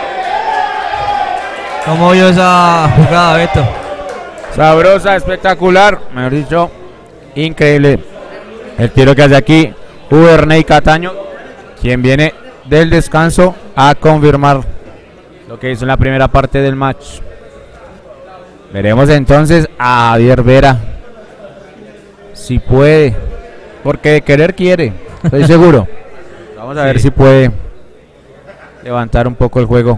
¿Cómo vio esa jugada, Beto?
Sabrosa, espectacular, mejor dicho, increíble. El tiro que hace aquí Uverney Cataño, quien viene del descanso a confirmar lo que hizo en la primera parte del match. Veremos entonces a Javier Vera si puede, porque de querer quiere, estoy seguro. Vamos a
Sí.
ver si puede levantar un poco el juego.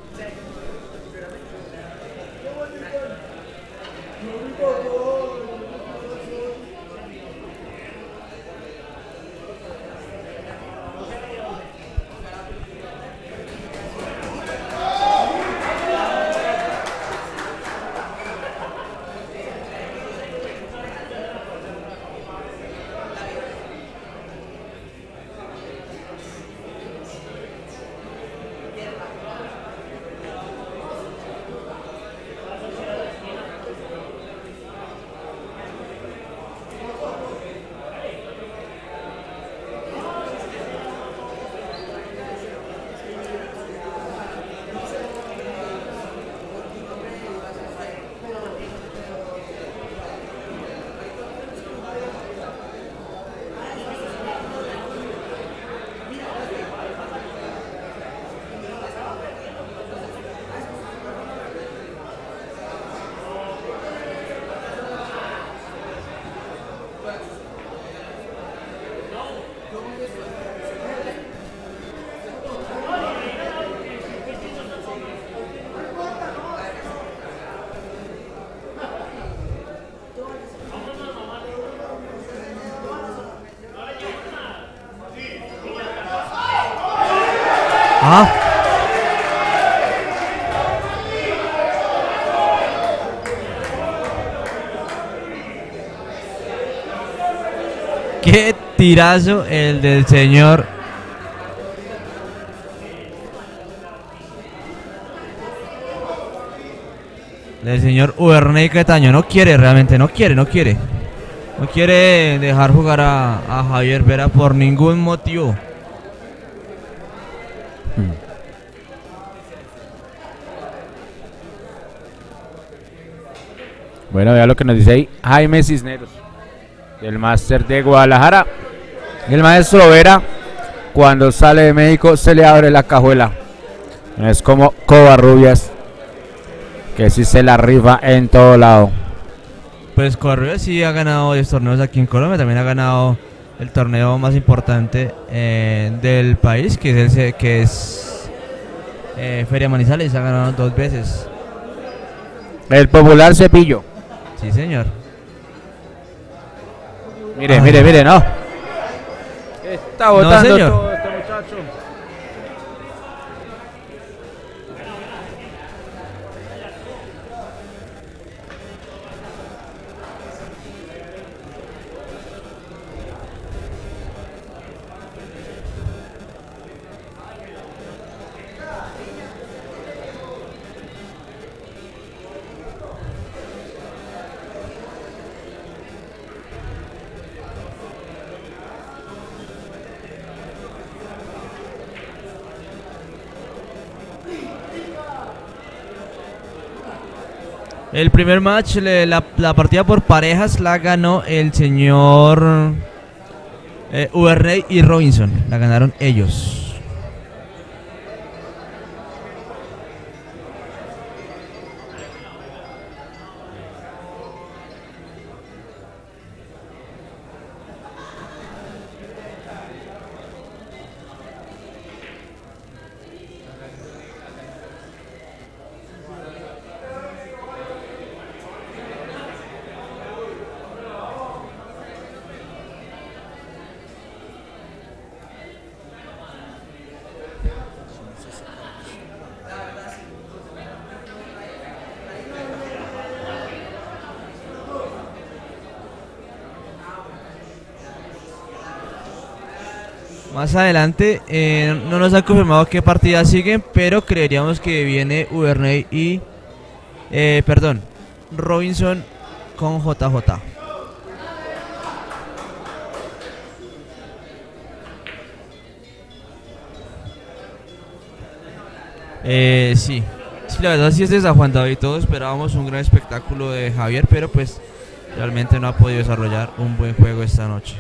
Ah. Qué tirazo el del señor. Del señor Uverney Cataño. No quiere, realmente, no quiere, no quiere. No quiere dejar jugar a, a Javier Vera por ningún motivo.
Bueno, vea lo que nos dice ahí Jaime Cisneros, del máster de Guadalajara. El maestro Vera, cuando sale de México, se le abre la cajuela. No es como Covarrubias, que sí se la rifa en todo lado.
Pues Covarrubias sí ha ganado varios torneos aquí en Colombia. También ha ganado el torneo más importante eh, del país, que es, el, que es eh, Feria Manizales. Ha ganado dos veces.
El popular Cepillo.
Sí, señor.
Mire,
Ay.
mire, mire, no. Está botando
señor.
todo este muchacho.
El primer match, le- la, la partida por parejas la ganó el señor eh, Uverney y Robinson. La ganaron ellos. Más adelante, eh, no nos han confirmado qué partidas siguen, pero creeríamos que viene Uverney y, eh, perdón, Robinson con J J. Eh, sí, sí, la verdad sí es desaguantado y todos esperábamos un gran espectáculo de Javier, pero pues realmente no ha podido desarrollar un buen juego esta noche.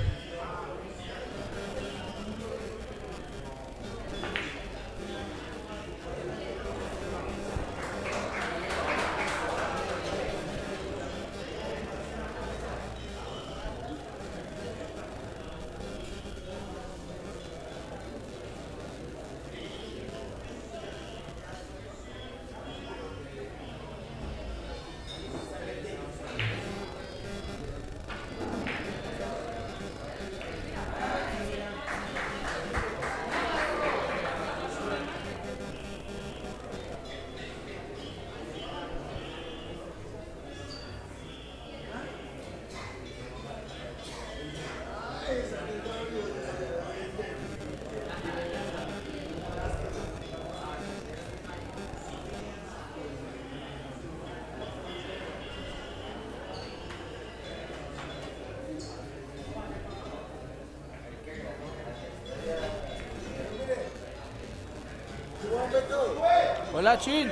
Hola, Chin.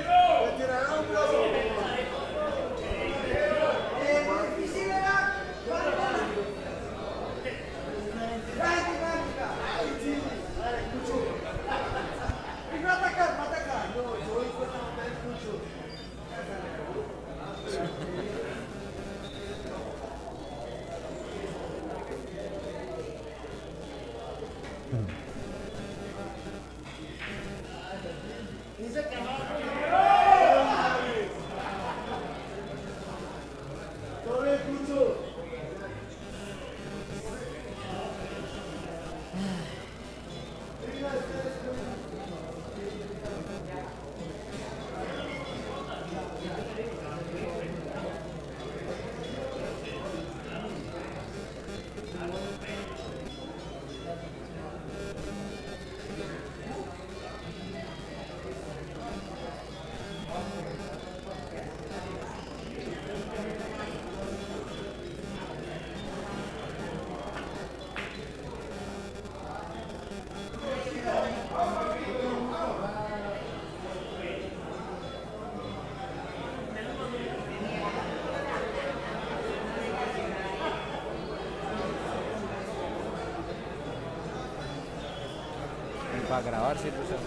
Para grabar, sí, pues.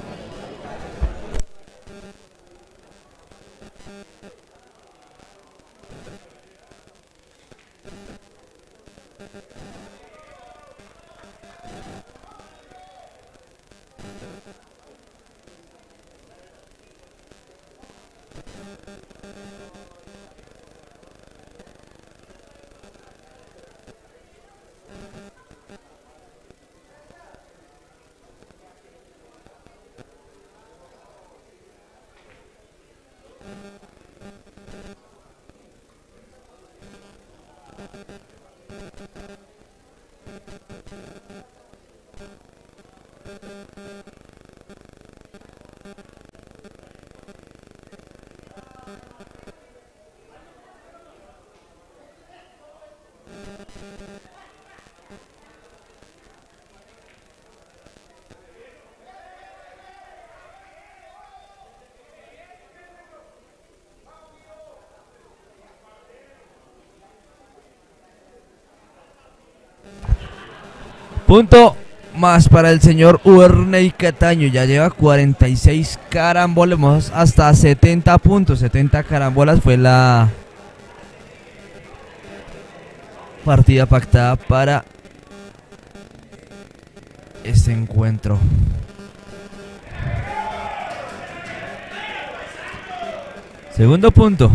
Punto más para el señor Uverney Cataño. Ya lleva cuarenta y seis carambolas, hasta setenta puntos. setenta carambolas fue la partida pactada para este encuentro. Segundo punto.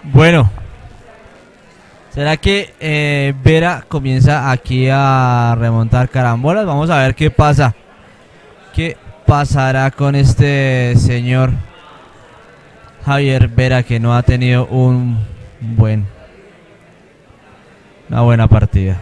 Bueno, ¿será que eh, Vera comienza aquí a remontar carambolas? Vamos a ver qué pasa. ¿Qué pasará con este señor Javier Vera, que no ha tenido un buen, una buena partida?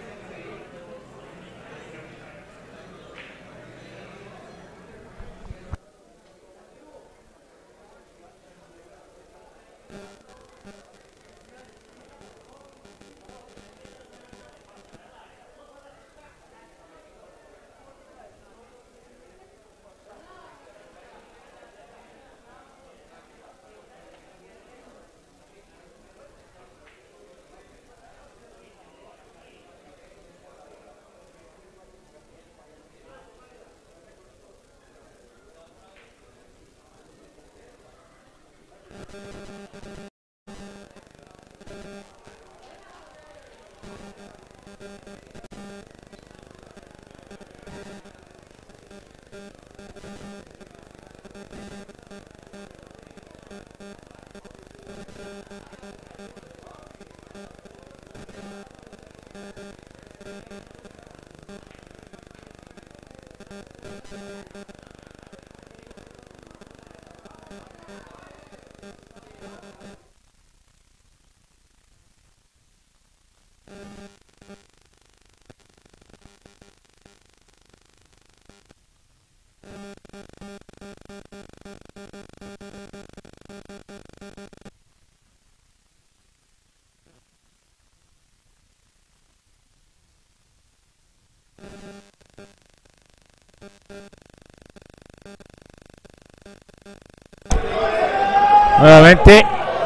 Nuevamente.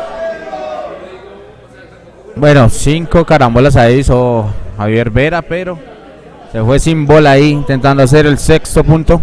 Bueno, cinco carambolas ahí hizo Javier Vera, pero se fue sin bola ahí intentando hacer el sexto punto.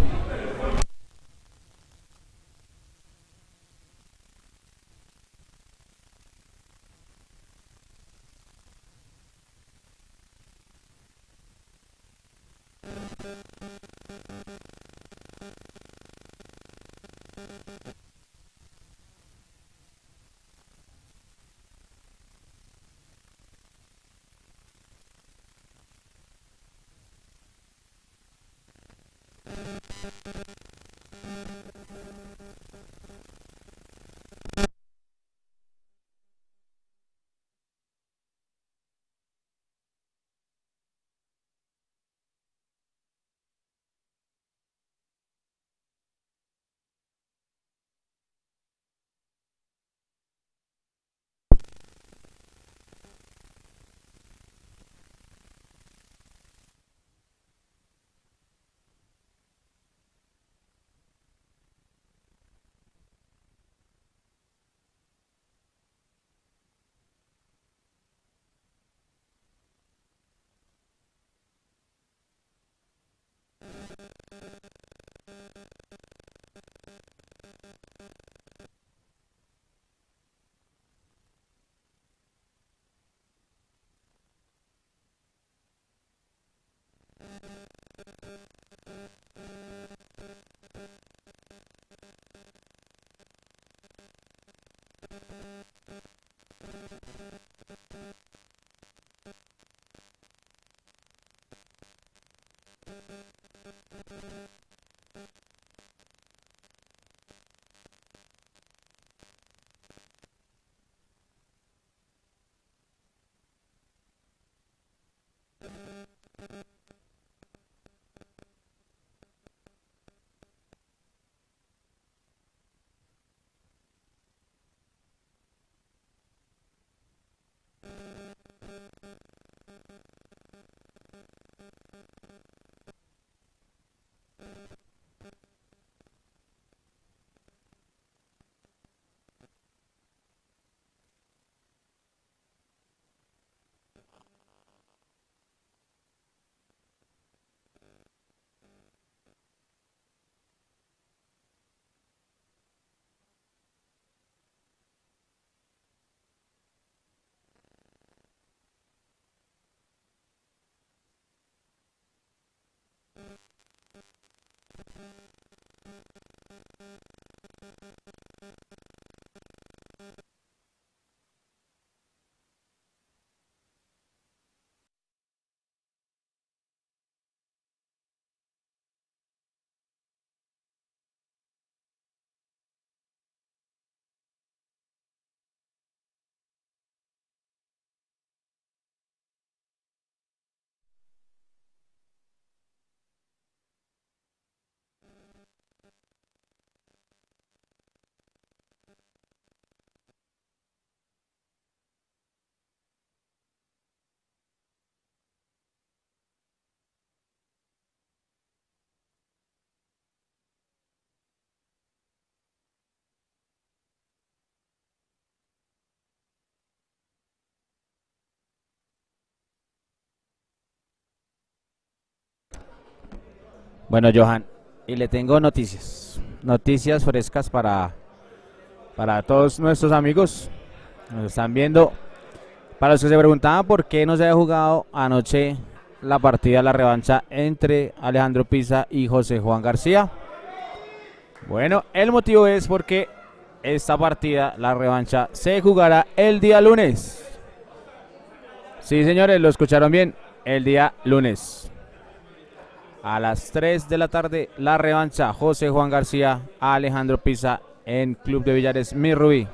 Bueno, Johan, y le tengo noticias, noticias frescas para, para todos nuestros amigos que nos están viendo. Para los que se preguntaban por qué no se había jugado anoche la partida, la revancha entre Alejandro Pisa y José Juan García. Bueno, el motivo es porque esta partida, la revancha, se jugará el día lunes. Sí, señores, lo escucharon bien, el día lunes. A las tres de la tarde, la revancha, José Juan García, Alejandro Pisa en Club de Villares Mirrubí.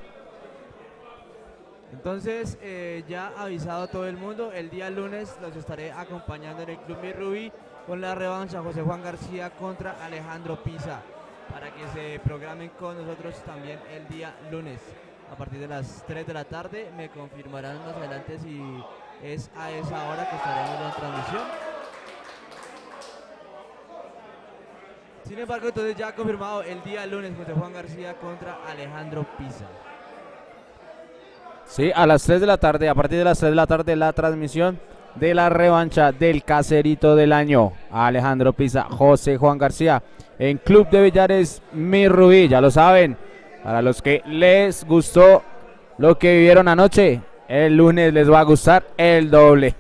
Entonces, eh, ya avisado a todo el mundo, el día lunes los estaré acompañando en el Club Mirrubí con la revancha José Juan García contra Alejandro Pisa, para que se programen con nosotros también el día lunes. A partir de las tres de la tarde me confirmarán más adelante si es a esa hora que estaremos en transmisión. Sin embargo, entonces ya confirmado el día lunes José Juan García contra Alejandro Pisa.
Sí, a las tres de la tarde, a partir de las tres de la tarde, la transmisión de la revancha del caserito del año. Alejandro Pisa, José Juan García en Club de Villares Mirrubí, ya lo saben. Para los que les gustó lo que vivieron anoche, el lunes les va a gustar el doble.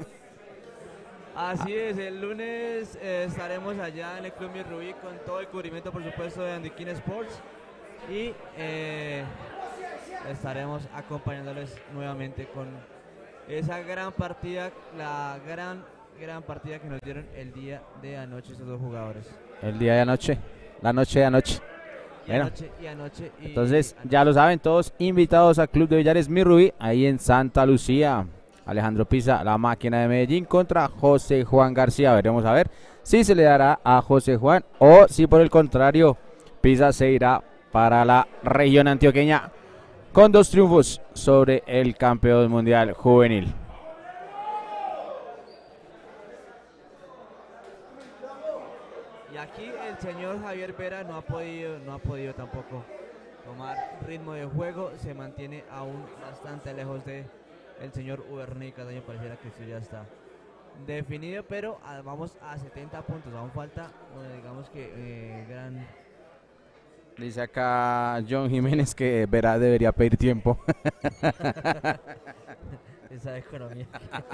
Así es, el lunes eh, estaremos allá en el Club Mirrubí con todo el cubrimiento, por supuesto, de Andiquín Sports. Y eh, estaremos acompañándoles nuevamente con esa gran partida, la gran, gran partida que nos dieron el día de anoche estos dos jugadores.
El día de anoche, la noche de anoche.
Y
Bueno,
anoche, y anoche, y
entonces
anoche.
ya lo saben todos, invitados al Club de Villares Mirrubí, ahí en Santa Lucía. Alejandro Pisa, la máquina de Medellín contra José Juan García. Veremos a ver si se le dará a José Juan o si por el contrario Pisa se irá para la región antioqueña con dos triunfos sobre el campeón mundial juvenil.
Y aquí el señor Javier Vera no ha podido, no ha podido tampoco tomar ritmo de juego, se mantiene aún bastante lejos de el señor Uberney Cataño. Pareciera que esto ya está definido, pero ah, vamos a setenta puntos, aún falta, bueno, digamos que eh, gran...
Dice acá John Jiménez que Vera debería pedir tiempo.
esa economía.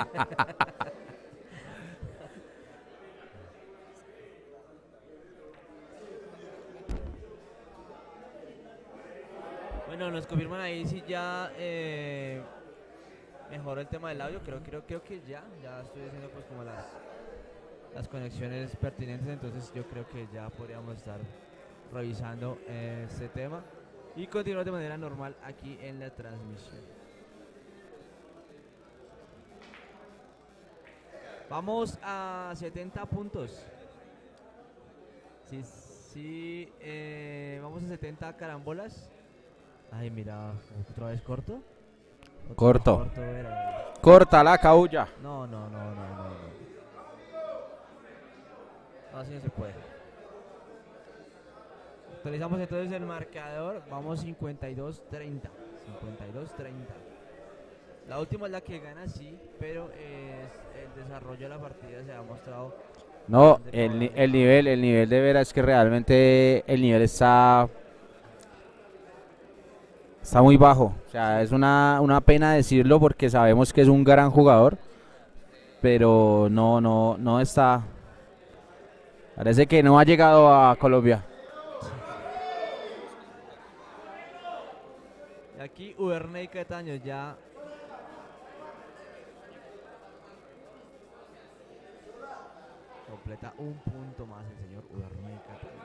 Bueno, nos confirman ahí si ya eh, mejoró el tema del audio. Creo, creo, creo que ya, ya estoy haciendo pues como las, las conexiones pertinentes, entonces yo creo que ya podríamos estar revisando eh, este tema y continuar de manera normal aquí en la transmisión. Vamos a setenta puntos. Sí, sí, eh, vamos a setenta carambolas. Ay, mira, otra vez corto. Otra
Corto.
vez corto era.
Corta la caulla.
No, no, no, no, no, no. No, así no se puede. Actualizamos entonces el marcador. Vamos cincuenta y dos treinta. cincuenta y dos treinta. La última es la que gana, sí, pero eh, el desarrollo de la partida se ha mostrado.
No, el, ni- el nivel, el nivel de Vera es que realmente el nivel está está muy bajo. O sea, es una, una pena decirlo porque sabemos que es un gran jugador, pero no, no, no está. Parece que no ha llegado a Colombia.
Y aquí Uberney Cataño ya. Completa un punto más el señor Uberney Cataño.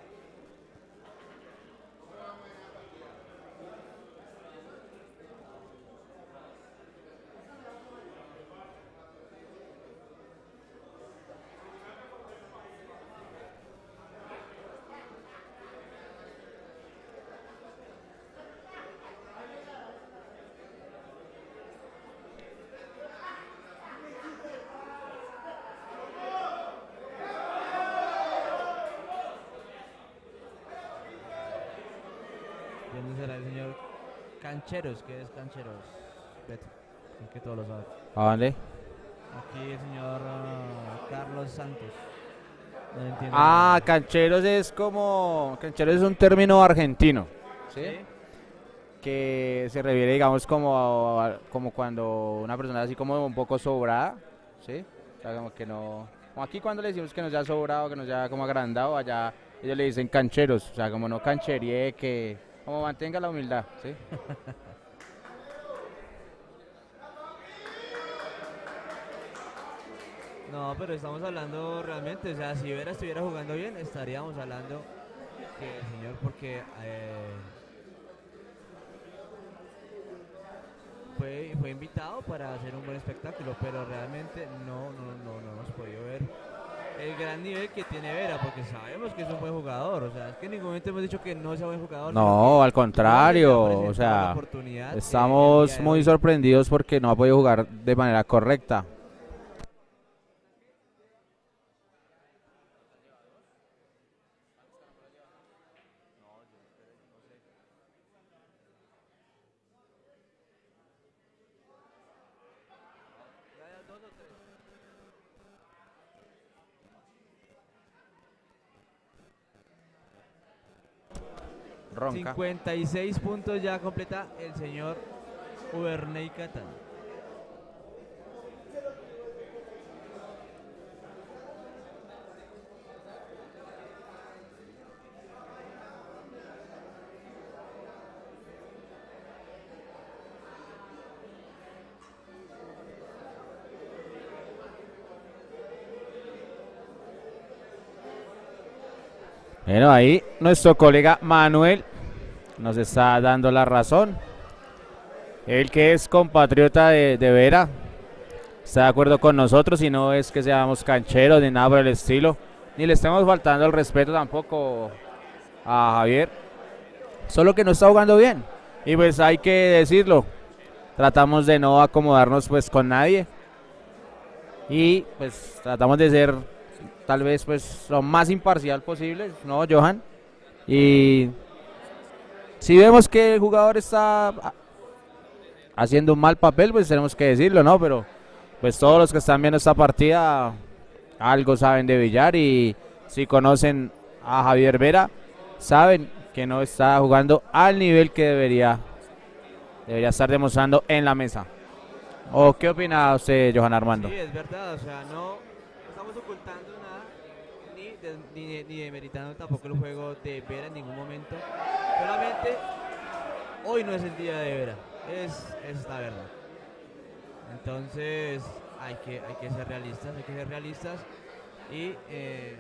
¿Dónde será el señor Cancheros? ¿Qué es Cancheros? Beto, es que todos lo saben.
¿A dónde?
Aquí el señor ah, Carlos Santos. No entiendo
Ah,
nada.
cancheros es como, cancheros es un término argentino, ¿sí?
¿Sí?
Que se refiere, digamos, como, a- como cuando una persona así como un poco sobrada, ¿sí? O sea, como que no, como aquí cuando le decimos que nos ha sobrado, que nos ha como agrandado, allá ellos le dicen cancheros, o sea, como no cancherie, que como mantenga la humildad, ¿sí?
No, pero estamos hablando realmente, o sea, si Vera estuviera jugando bien, estaríamos hablando que el señor, porque eh, fue, fue invitado para hacer un buen espectáculo, pero realmente no, no, no, no hemos podido ver el gran nivel que tiene Vera, porque sabemos que es un buen jugador, o sea, es que en ningún momento hemos dicho que no sea buen jugador, sino que
No, al
no se le ha
contrario, o
presentado la
sea,
oportunidad eh, el día
estamos
de
muy
hoy.
sorprendidos porque no ha podido jugar de manera correcta. Ronca.
cincuenta y seis puntos ya completa el señor Uberney Catán.
Bueno, ahí nuestro colega Manuel nos está dando la razón. Él que es compatriota de, de Vera, está de acuerdo con nosotros y no es que seamos cancheros ni nada por el estilo. Ni le estemos faltando el respeto tampoco a Javier. Solo que no está jugando bien. Y pues hay que decirlo. Tratamos de no acomodarnos pues con nadie. Y pues tratamos de ser tal vez pues lo más imparcial posible, ¿no, Johan? Y si vemos que el jugador está haciendo un mal papel, pues tenemos que decirlo, ¿no? Pero pues todos los que están viendo esta partida algo saben de billar y si conocen a Javier Vera, saben que no está jugando al nivel que debería, debería estar demostrando en la mesa. ¿O qué opina usted, Johan Armando?
Sí, es verdad, o sea, no estamos ocultando nada, ni, de, ni, ni demeritando tampoco el juego de Vera en ningún momento. Solamente hoy no es el día de Vera, es, es la verdad. Entonces hay que, hay que ser realistas, hay que ser realistas y eh,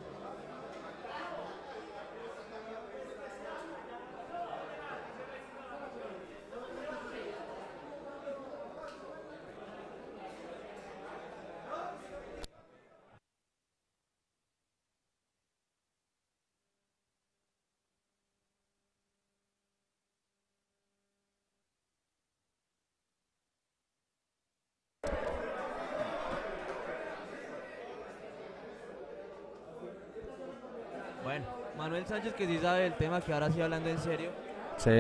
bueno, Manuel Sánchez que sí sabe del tema, que ahora sí hablando en serio.
Sí.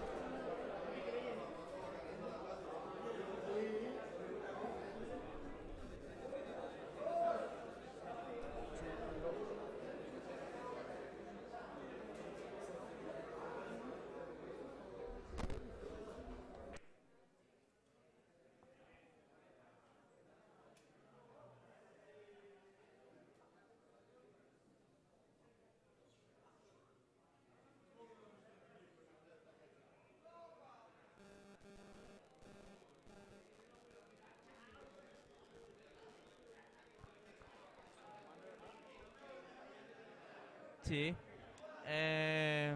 Sí. Eh,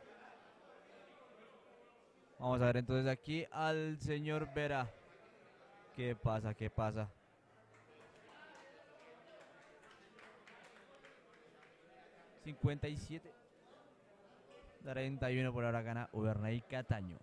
vamos a ver entonces aquí al señor Vera. ¿Qué pasa? ¿Qué pasa? cincuenta y siete. treinta y uno por ahora gana Uberney Cataño.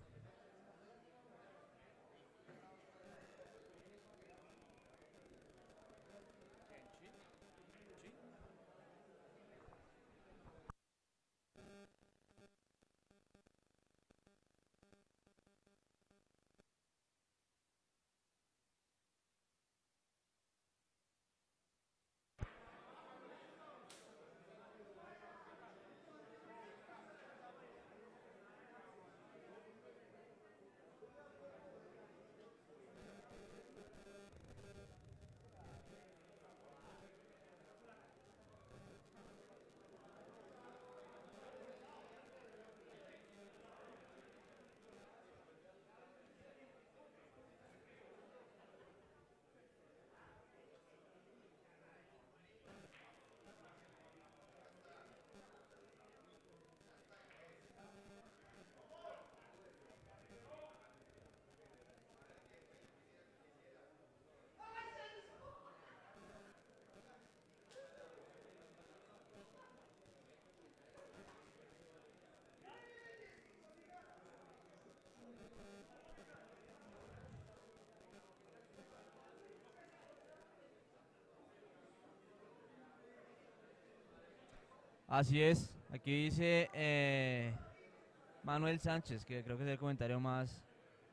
Así es, aquí dice eh, Manuel Sánchez, que creo que es el comentario más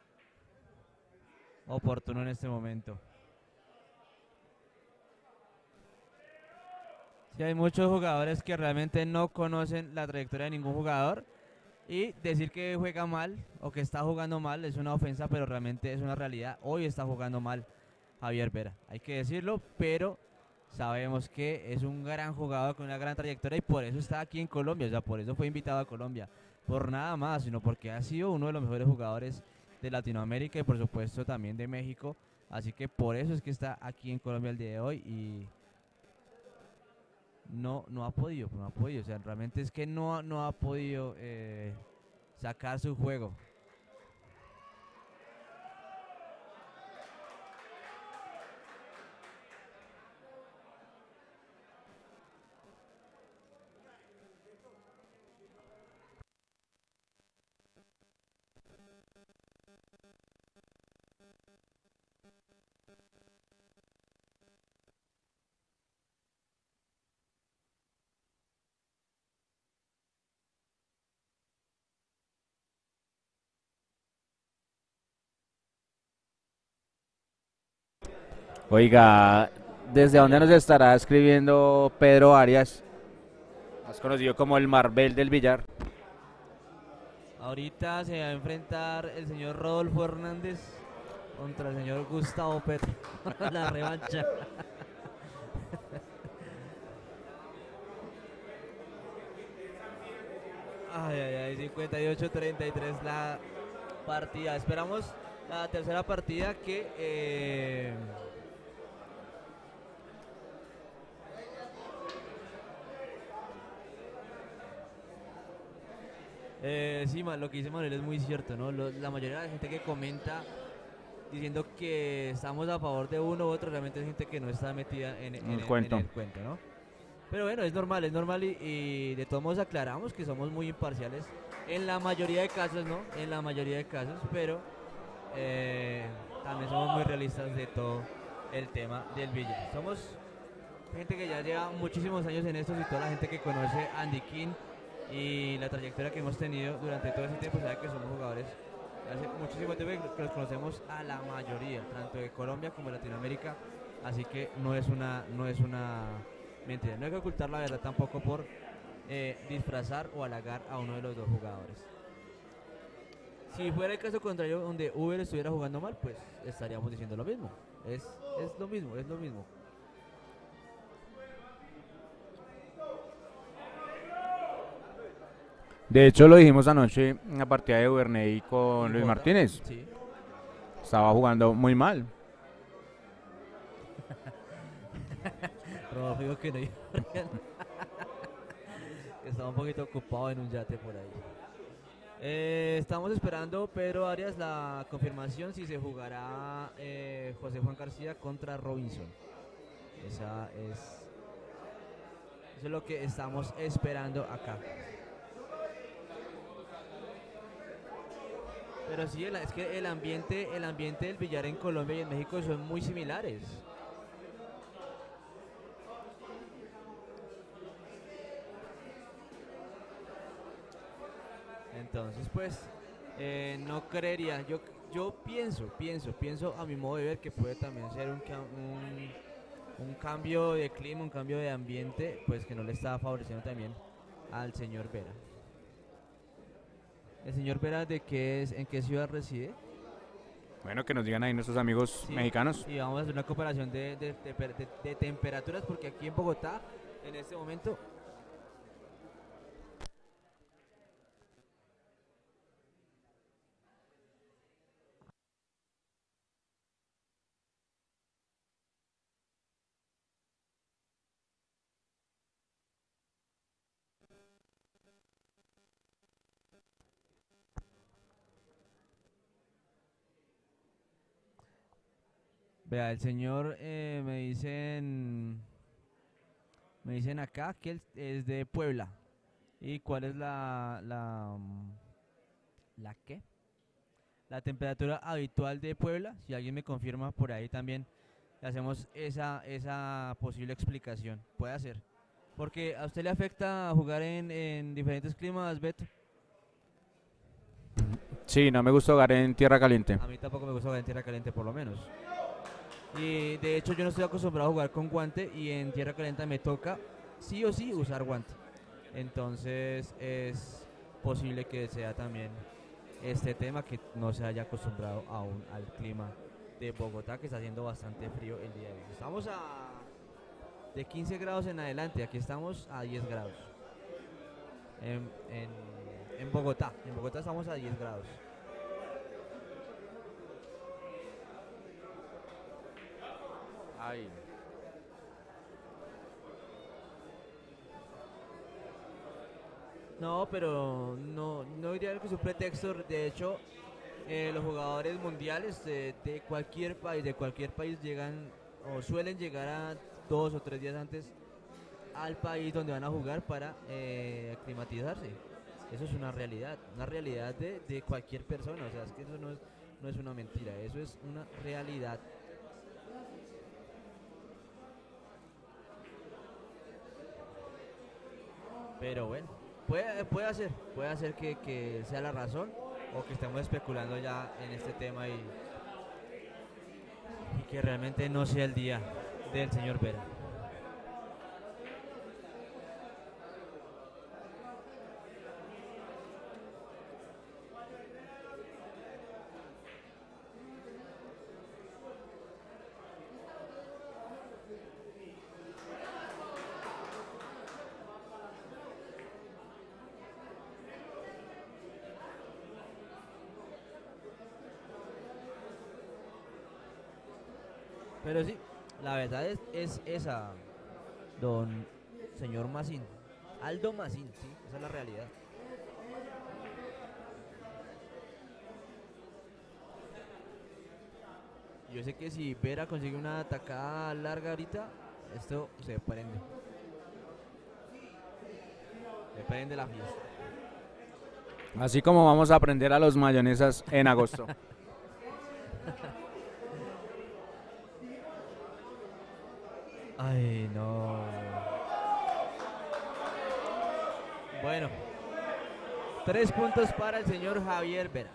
oportuno en este momento. Sí, hay muchos jugadores que realmente no conocen la trayectoria de ningún jugador y decir que juega mal o que está jugando mal es una ofensa, pero realmente es una realidad. Hoy está jugando mal Javier Vera, hay que decirlo, pero sabemos que es un gran jugador con una gran trayectoria y por eso está aquí en Colombia, o sea, por eso fue invitado a Colombia, por nada más, sino porque ha sido uno de los mejores jugadores de Latinoamérica y por supuesto también de México, así que por eso es que está aquí en Colombia el día de hoy y no, no ha podido, no ha podido, o sea, realmente es que no, no ha podido eh, sacar su juego.
Oiga, ¿desde dónde nos estará escribiendo Pedro Arias? Más conocido como el Marvel del billar.
Ahorita se va a enfrentar el señor Rodolfo Hernández contra el señor Gustavo Petro. La revancha. Ay, ay, ay, cincuenta y ocho treinta y tres la partida. Esperamos la tercera partida que... Eh, Eh, sí, ma- lo que dice Manuel es muy cierto, ¿no? Lo- la mayoría de la gente que comenta diciendo que estamos a favor de uno u otro, realmente es gente que no está metida en, en
El
el,
cuento.
en el cuento, ¿no? Pero bueno, es normal, es normal y, y de todos modos aclaramos que somos muy imparciales en la mayoría de casos, ¿no? En la mayoría de casos, pero eh, también somos muy realistas de todo el tema del billar. Somos gente que ya lleva muchísimos años en esto y toda la gente que conoce a Andy King y la trayectoria que hemos tenido durante todo ese tiempo sabe que somos jugadores hace muchísimo tiempo que los conocemos a la mayoría, tanto de Colombia como de Latinoamérica, así que no es una, no es una mentira, no hay que ocultar la verdad tampoco por eh, disfrazar o halagar a uno de los dos jugadores. Si fuera el caso contrario donde Uber estuviera jugando mal, pues estaríamos diciendo lo mismo, es, es lo mismo, es lo mismo.
De hecho, lo dijimos anoche en la partida de Uberney con
Y
Luis
Jota,
Martínez.
sí.
Estaba jugando muy mal.
Rodolfo dijo que no iba a que estaba un poquito ocupado en un yate por ahí. Eh, estamos esperando, Pedro Arias, la confirmación si se jugará eh, José Juan García contra Robinson. Esa es, eso es lo que estamos esperando acá. Pero sí, el- es que el ambiente, el ambiente del billar en Colombia y en México son muy similares. Entonces, pues, eh, no creería, yo, yo pienso, pienso, pienso a mi modo de ver que puede también ser un, ca- un, un cambio de clima, un cambio de ambiente, pues que no le está favoreciendo también al señor Vera. ¿El señor Vera de qué es, en qué ciudad reside?
Bueno, que nos digan ahí nuestros amigos
Sí,
mexicanos.
y vamos a hacer una comparación de, de- de per- de- de temperaturas porque aquí en Bogotá, en este momento, vea, el señor eh, me dicen, me dicen acá que él es de Puebla. ¿Y cuál es la, la, mm, la qué? La temperatura habitual de Puebla? Si alguien me confirma por ahí también, le hacemos esa, esa posible explicación. Puede ser. Porque a usted le afecta jugar en, en diferentes climas, Beto.
Sí, no me gusta jugar en tierra caliente.
A mí tampoco me gusta jugar en tierra caliente, por lo menos. Y de hecho yo no estoy acostumbrado a jugar con guante y en tierra caliente me toca sí o sí usar guante. Entonces es posible que sea también este tema que no se haya acostumbrado aún al clima de Bogotá, que está haciendo bastante frío el día de hoy. Estamos a de quince grados en adelante, aquí estamos a diez grados. En, en, en Bogotá, en Bogotá estamos a diez grados.
Ay.
No, pero no, no diría que es un pretexto. De hecho, eh, los jugadores mundiales de, de cualquier país, de cualquier país llegan o suelen llegar a dos o tres días antes al país donde van a jugar para eh, aclimatizarse. Eso es una realidad, una realidad de, de cualquier persona. O sea, es que eso no es, no es una mentira, eso es una realidad. Pero bueno, puede, puede hacer, puede hacer que, que sea la razón o que estemos especulando ya en este tema y, y que realmente no sea el día del señor Vera. Pero sí, la verdad es, es esa, don señor Macín, Aldo Macín, sí, esa es la realidad. Yo sé que si Vera consigue una atacada larga ahorita, esto se prende. Se prende la fiesta.
Así como vamos a aprender a los mayonesas en agosto.
Ay, no. Bueno, tres puntos para el señor Javier Vera.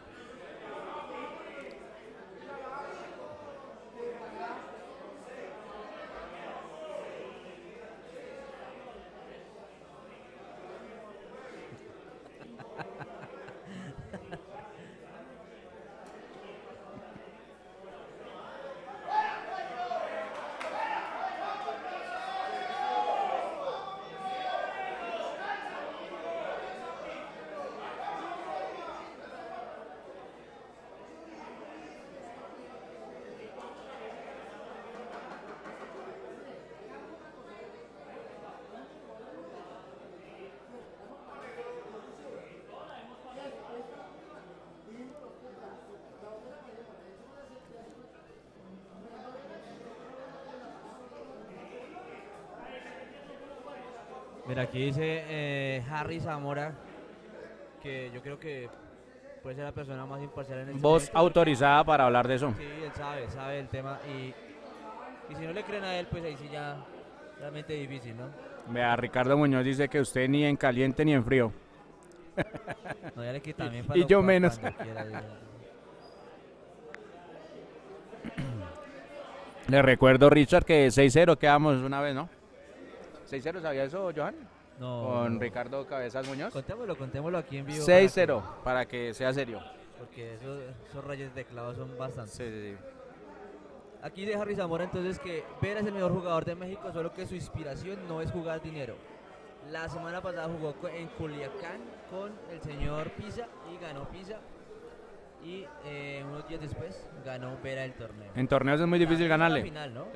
Mira, aquí dice eh, Harry Zamora, que yo creo que puede ser la persona más imparcial en este
Voz
momento.
autorizada para hablar de eso.
Sí, él sabe, sabe el tema y, y si no le creen a él, pues ahí sí ya realmente difícil, ¿no?
Vea, Ricardo Muñoz dice que usted ni en caliente ni en frío.
No, ya le quita también
Y
para
yo
pa-
menos.
cuando quiera, digo.
Le recuerdo, Richard, que seis cero quedamos una vez, ¿no? seis cero, ¿sabía eso, Johan?
No,
Con
no.
Ricardo Cabezas Muñoz.
Contémoslo, contémoslo aquí en vivo.
seis
para
cero, para que sea serio.
que- Porque esos, esos rayos de clavo son bastantes.
Sí, sí, sí.
Aquí dice Harry Zamora entonces que Vera es el mejor jugador de México, solo que su inspiración no es jugar dinero. La semana pasada jugó co- en Culiacán con el señor Pisa y ganó Pisa. Y eh, unos días después ganó Vera el torneo.
En torneos es muy difícil
También
ganarle.
la final, ¿no?
Sí.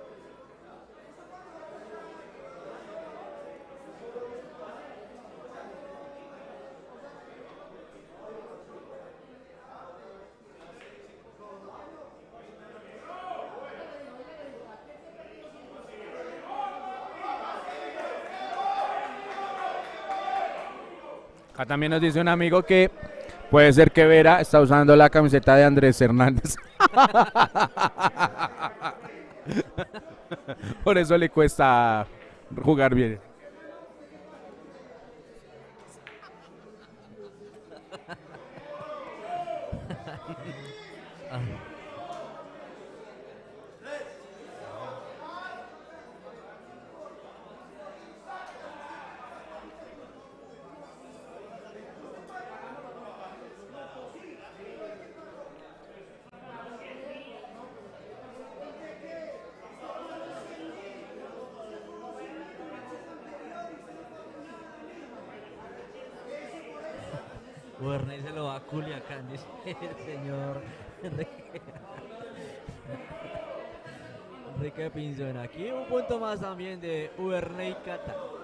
Acá también nos dice un amigo que puede ser que Vera está usando la camiseta de Andrés Hernández. Por eso le cuesta jugar bien.
Uberney se lo va a Culiacán, dice el señor Enrique. Enrique Pinzón. Aquí un punto más también de Uberney Cataño.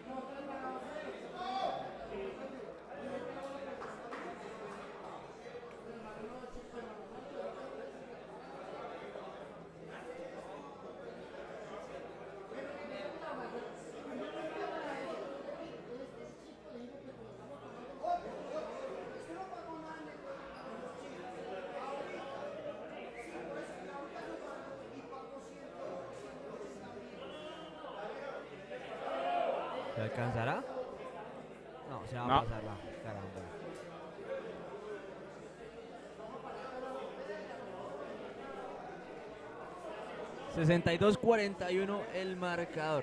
¿Se alcanzará? No, se va
No.
a pasar la caramba. sesenta y dos cuarenta y uno el marcador.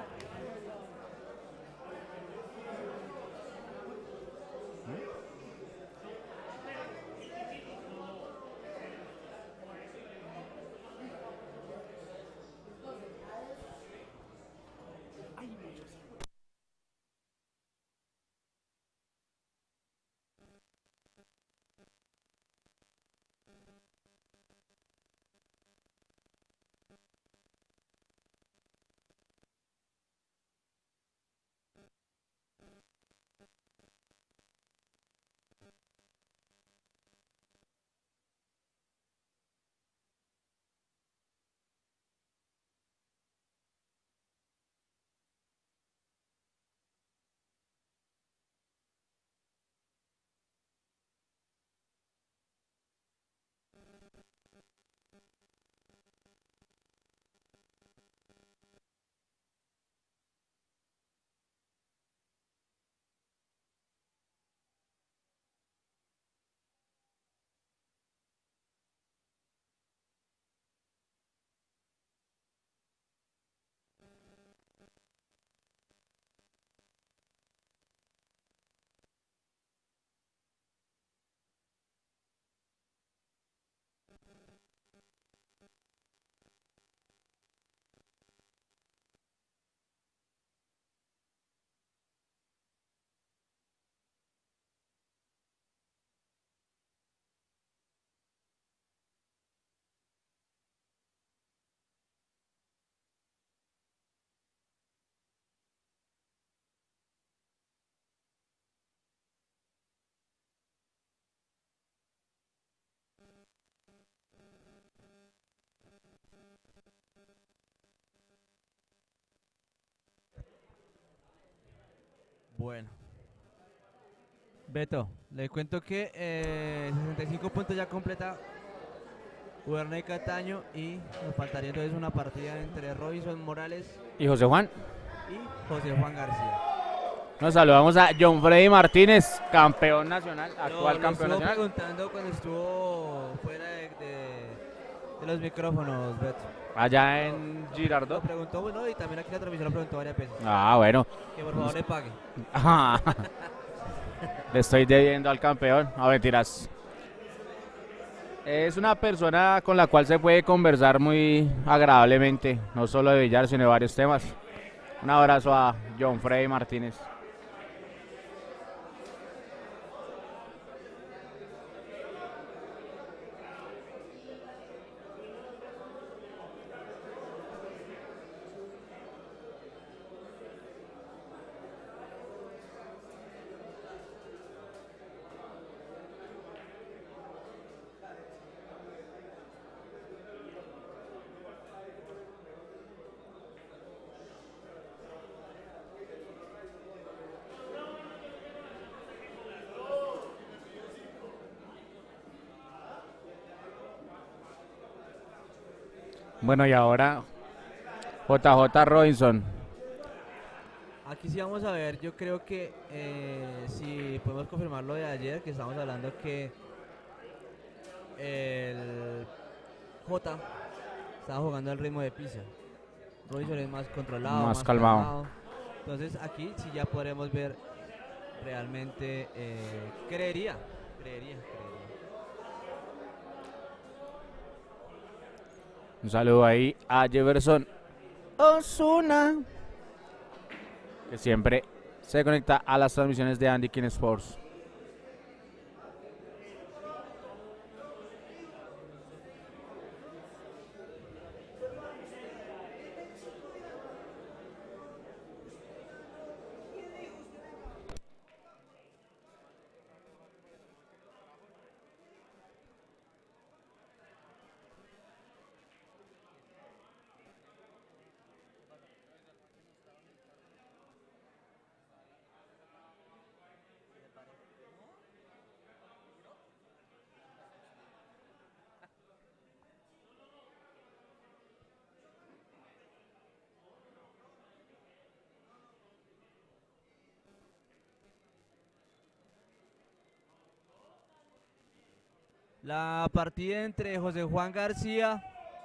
Bueno. Beto, le cuento que eh, sesenta y cinco puntos ya completa Uberney Cataño y nos faltaría entonces una partida entre Robinson Morales
¿Y José Juan?
y José Juan García.
Nos saludamos a John Freddy Martínez, campeón nacional,
Lo-
actual
lo
campeón
estuvo
nacional.
preguntando cuando estuvo fuera de, de- de los micrófonos, Beto.
Allá en
Lo
Girardot.
preguntó, bueno, y también aquí la transmisión lo preguntó varias veces.
Ah, bueno.
Que por favor le pague.
Ajá. Le estoy debiendo al campeón. No, mentiras. Es una persona con la cual se puede conversar muy agradablemente, no solo de billar, sino de varios temas. Un abrazo a John Freddy Martínez. Bueno, y ahora J J Robinson.
Aquí sí vamos a ver, yo creo que eh, si podemos confirmar lo de ayer, que estábamos hablando que el J estaba jugando al ritmo de Pisa. Robinson es más controlado,
Más
más,
calmado.
calmado. Entonces aquí sí ya podremos ver realmente, eh, creería, creería, creería.
Un saludo ahí a Jefferson Osuna, que siempre se conecta a las transmisiones de Andy King Sports.
La partida entre José Juan García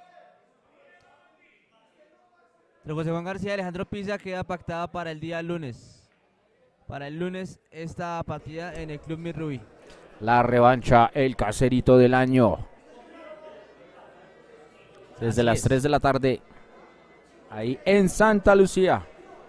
entre José Juan García y Alejandro Pisa queda pactada para el día lunes. Para el lunes esta partida en el Club Mirrubí.
La revancha, el caserito del año. Desde
Así
las
es.
tres de la tarde. Ahí en Santa Lucía.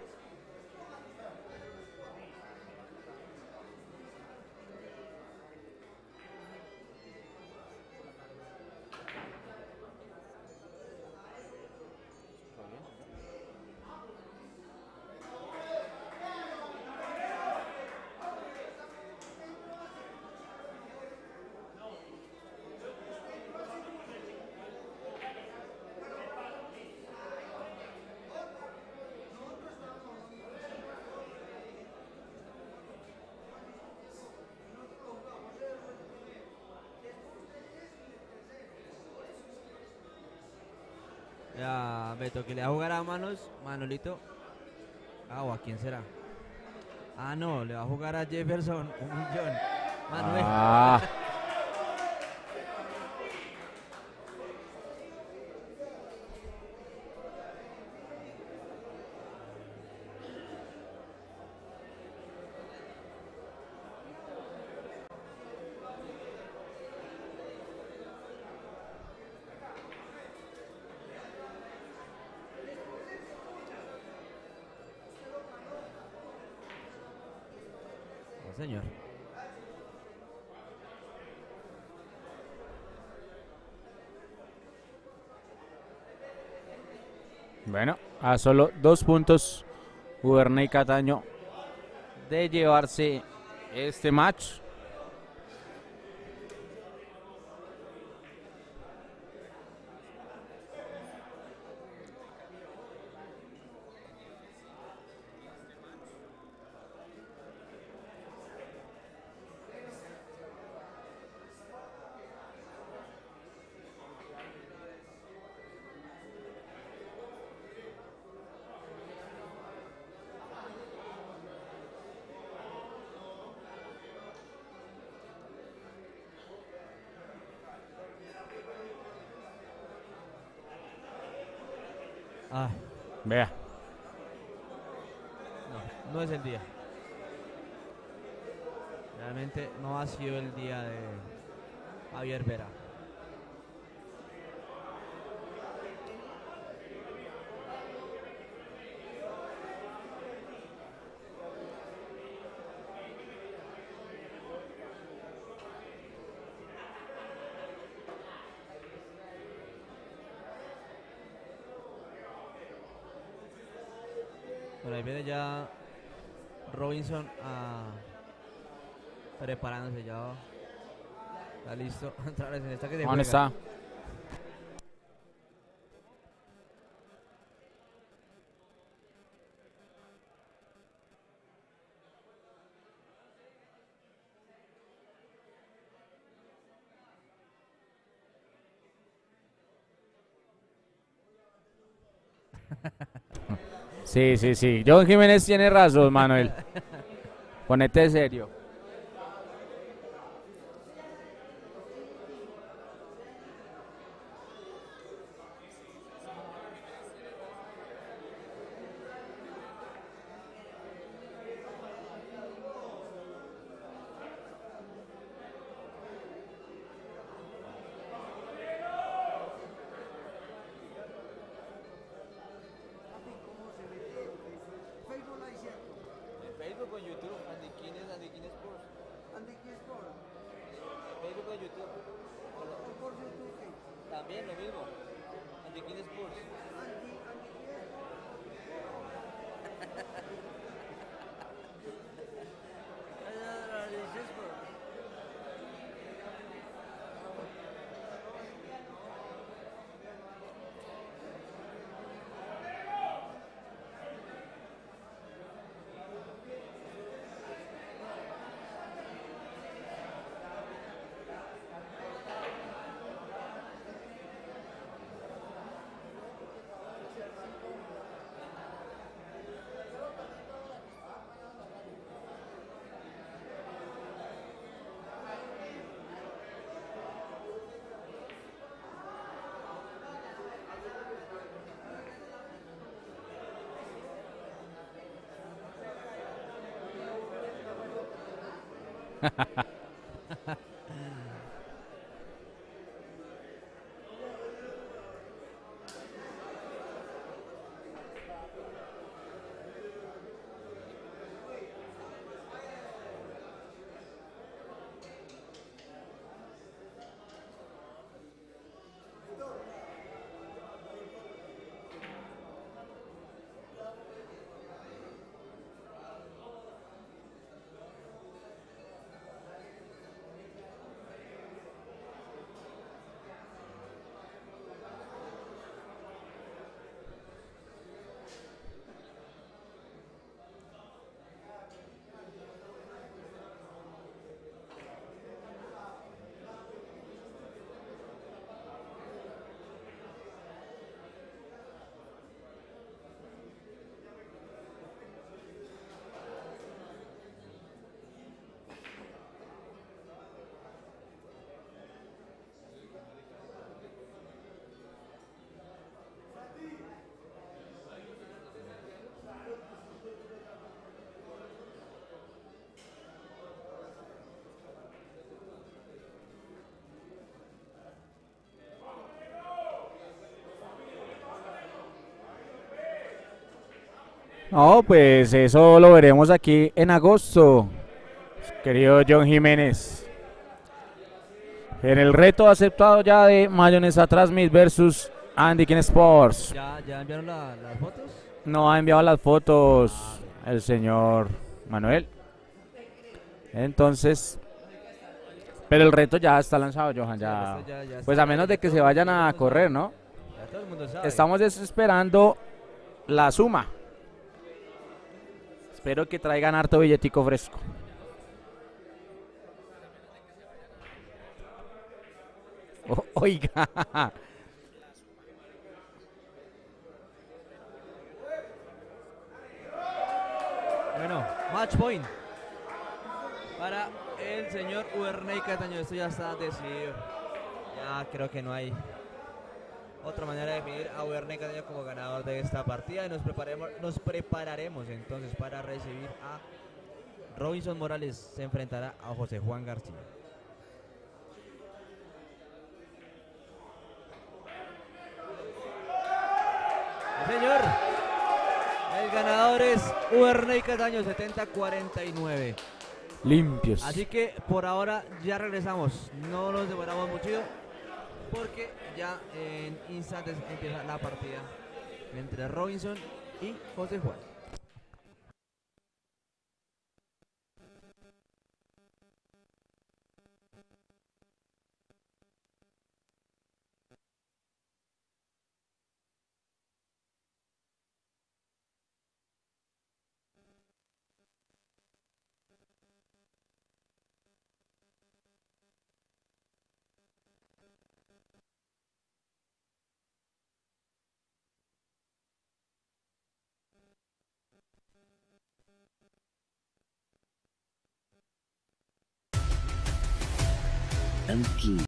Ya, Beto, que le va a jugar a Manos, Manolito. Ah, ¿o a quién será? Ah, no, le va a jugar a Jefferson, un millón. Manuel.
Ah,
No, señor.
bueno, a solo dos puntos Ubernay Cataño de llevarse este match.
Ah,
Vea.
no, no es el día. Realmente no ha sido el día de Javier Vera. Bueno, ahí viene ya Robinson a preparándose ya. Está listo. Otra vez en esta que se
¿Dónde
juega.
está? Sí, sí, sí. John Jiménez tiene razón, Manuel. Ponete serio.
En Facebook o en YouTube, Andiquines, Andiquines Sports. Andiquines Sports. Facebook o YouTube. Por YouTube. También lo mismo. Andiquines Sports.
No, pues eso lo veremos aquí en agosto, querido John Jiménez. En el reto aceptado ya de Mayonesa Transmit versus Andy King Sports.
¿Ya, ya enviaron la- las fotos?
No ha enviado las fotos el señor Manuel. Entonces, pero el reto ya está lanzado, Johan. Ya,
Sí, ya- ya
pues
está
a menos
ahí,
de que
todo
se
el
vayan
mundo
a
sabe.
correr, ¿no?
Ya todo el mundo sabe.
Estamos esperando la suma. Espero que traigan harto billetico fresco. O- oiga.
Bueno, match point para el señor Uvernay Cataño. Esto ya está decidido. Ya creo que no hay otra manera de definir a Uvernay Cataño como ganador de esta partida. Y nos, preparemos, nos prepararemos entonces para recibir a Robinson Morales. Se enfrentará a José Juan García. Sí, señor. El ganador es Uvernay Cataño, setenta a cuarenta y nueve.
Limpios.
Así que por ahora ya regresamos. No nos demoramos mucho porque ya en instantes empieza la partida entre Robinson y José Juan.
and Key.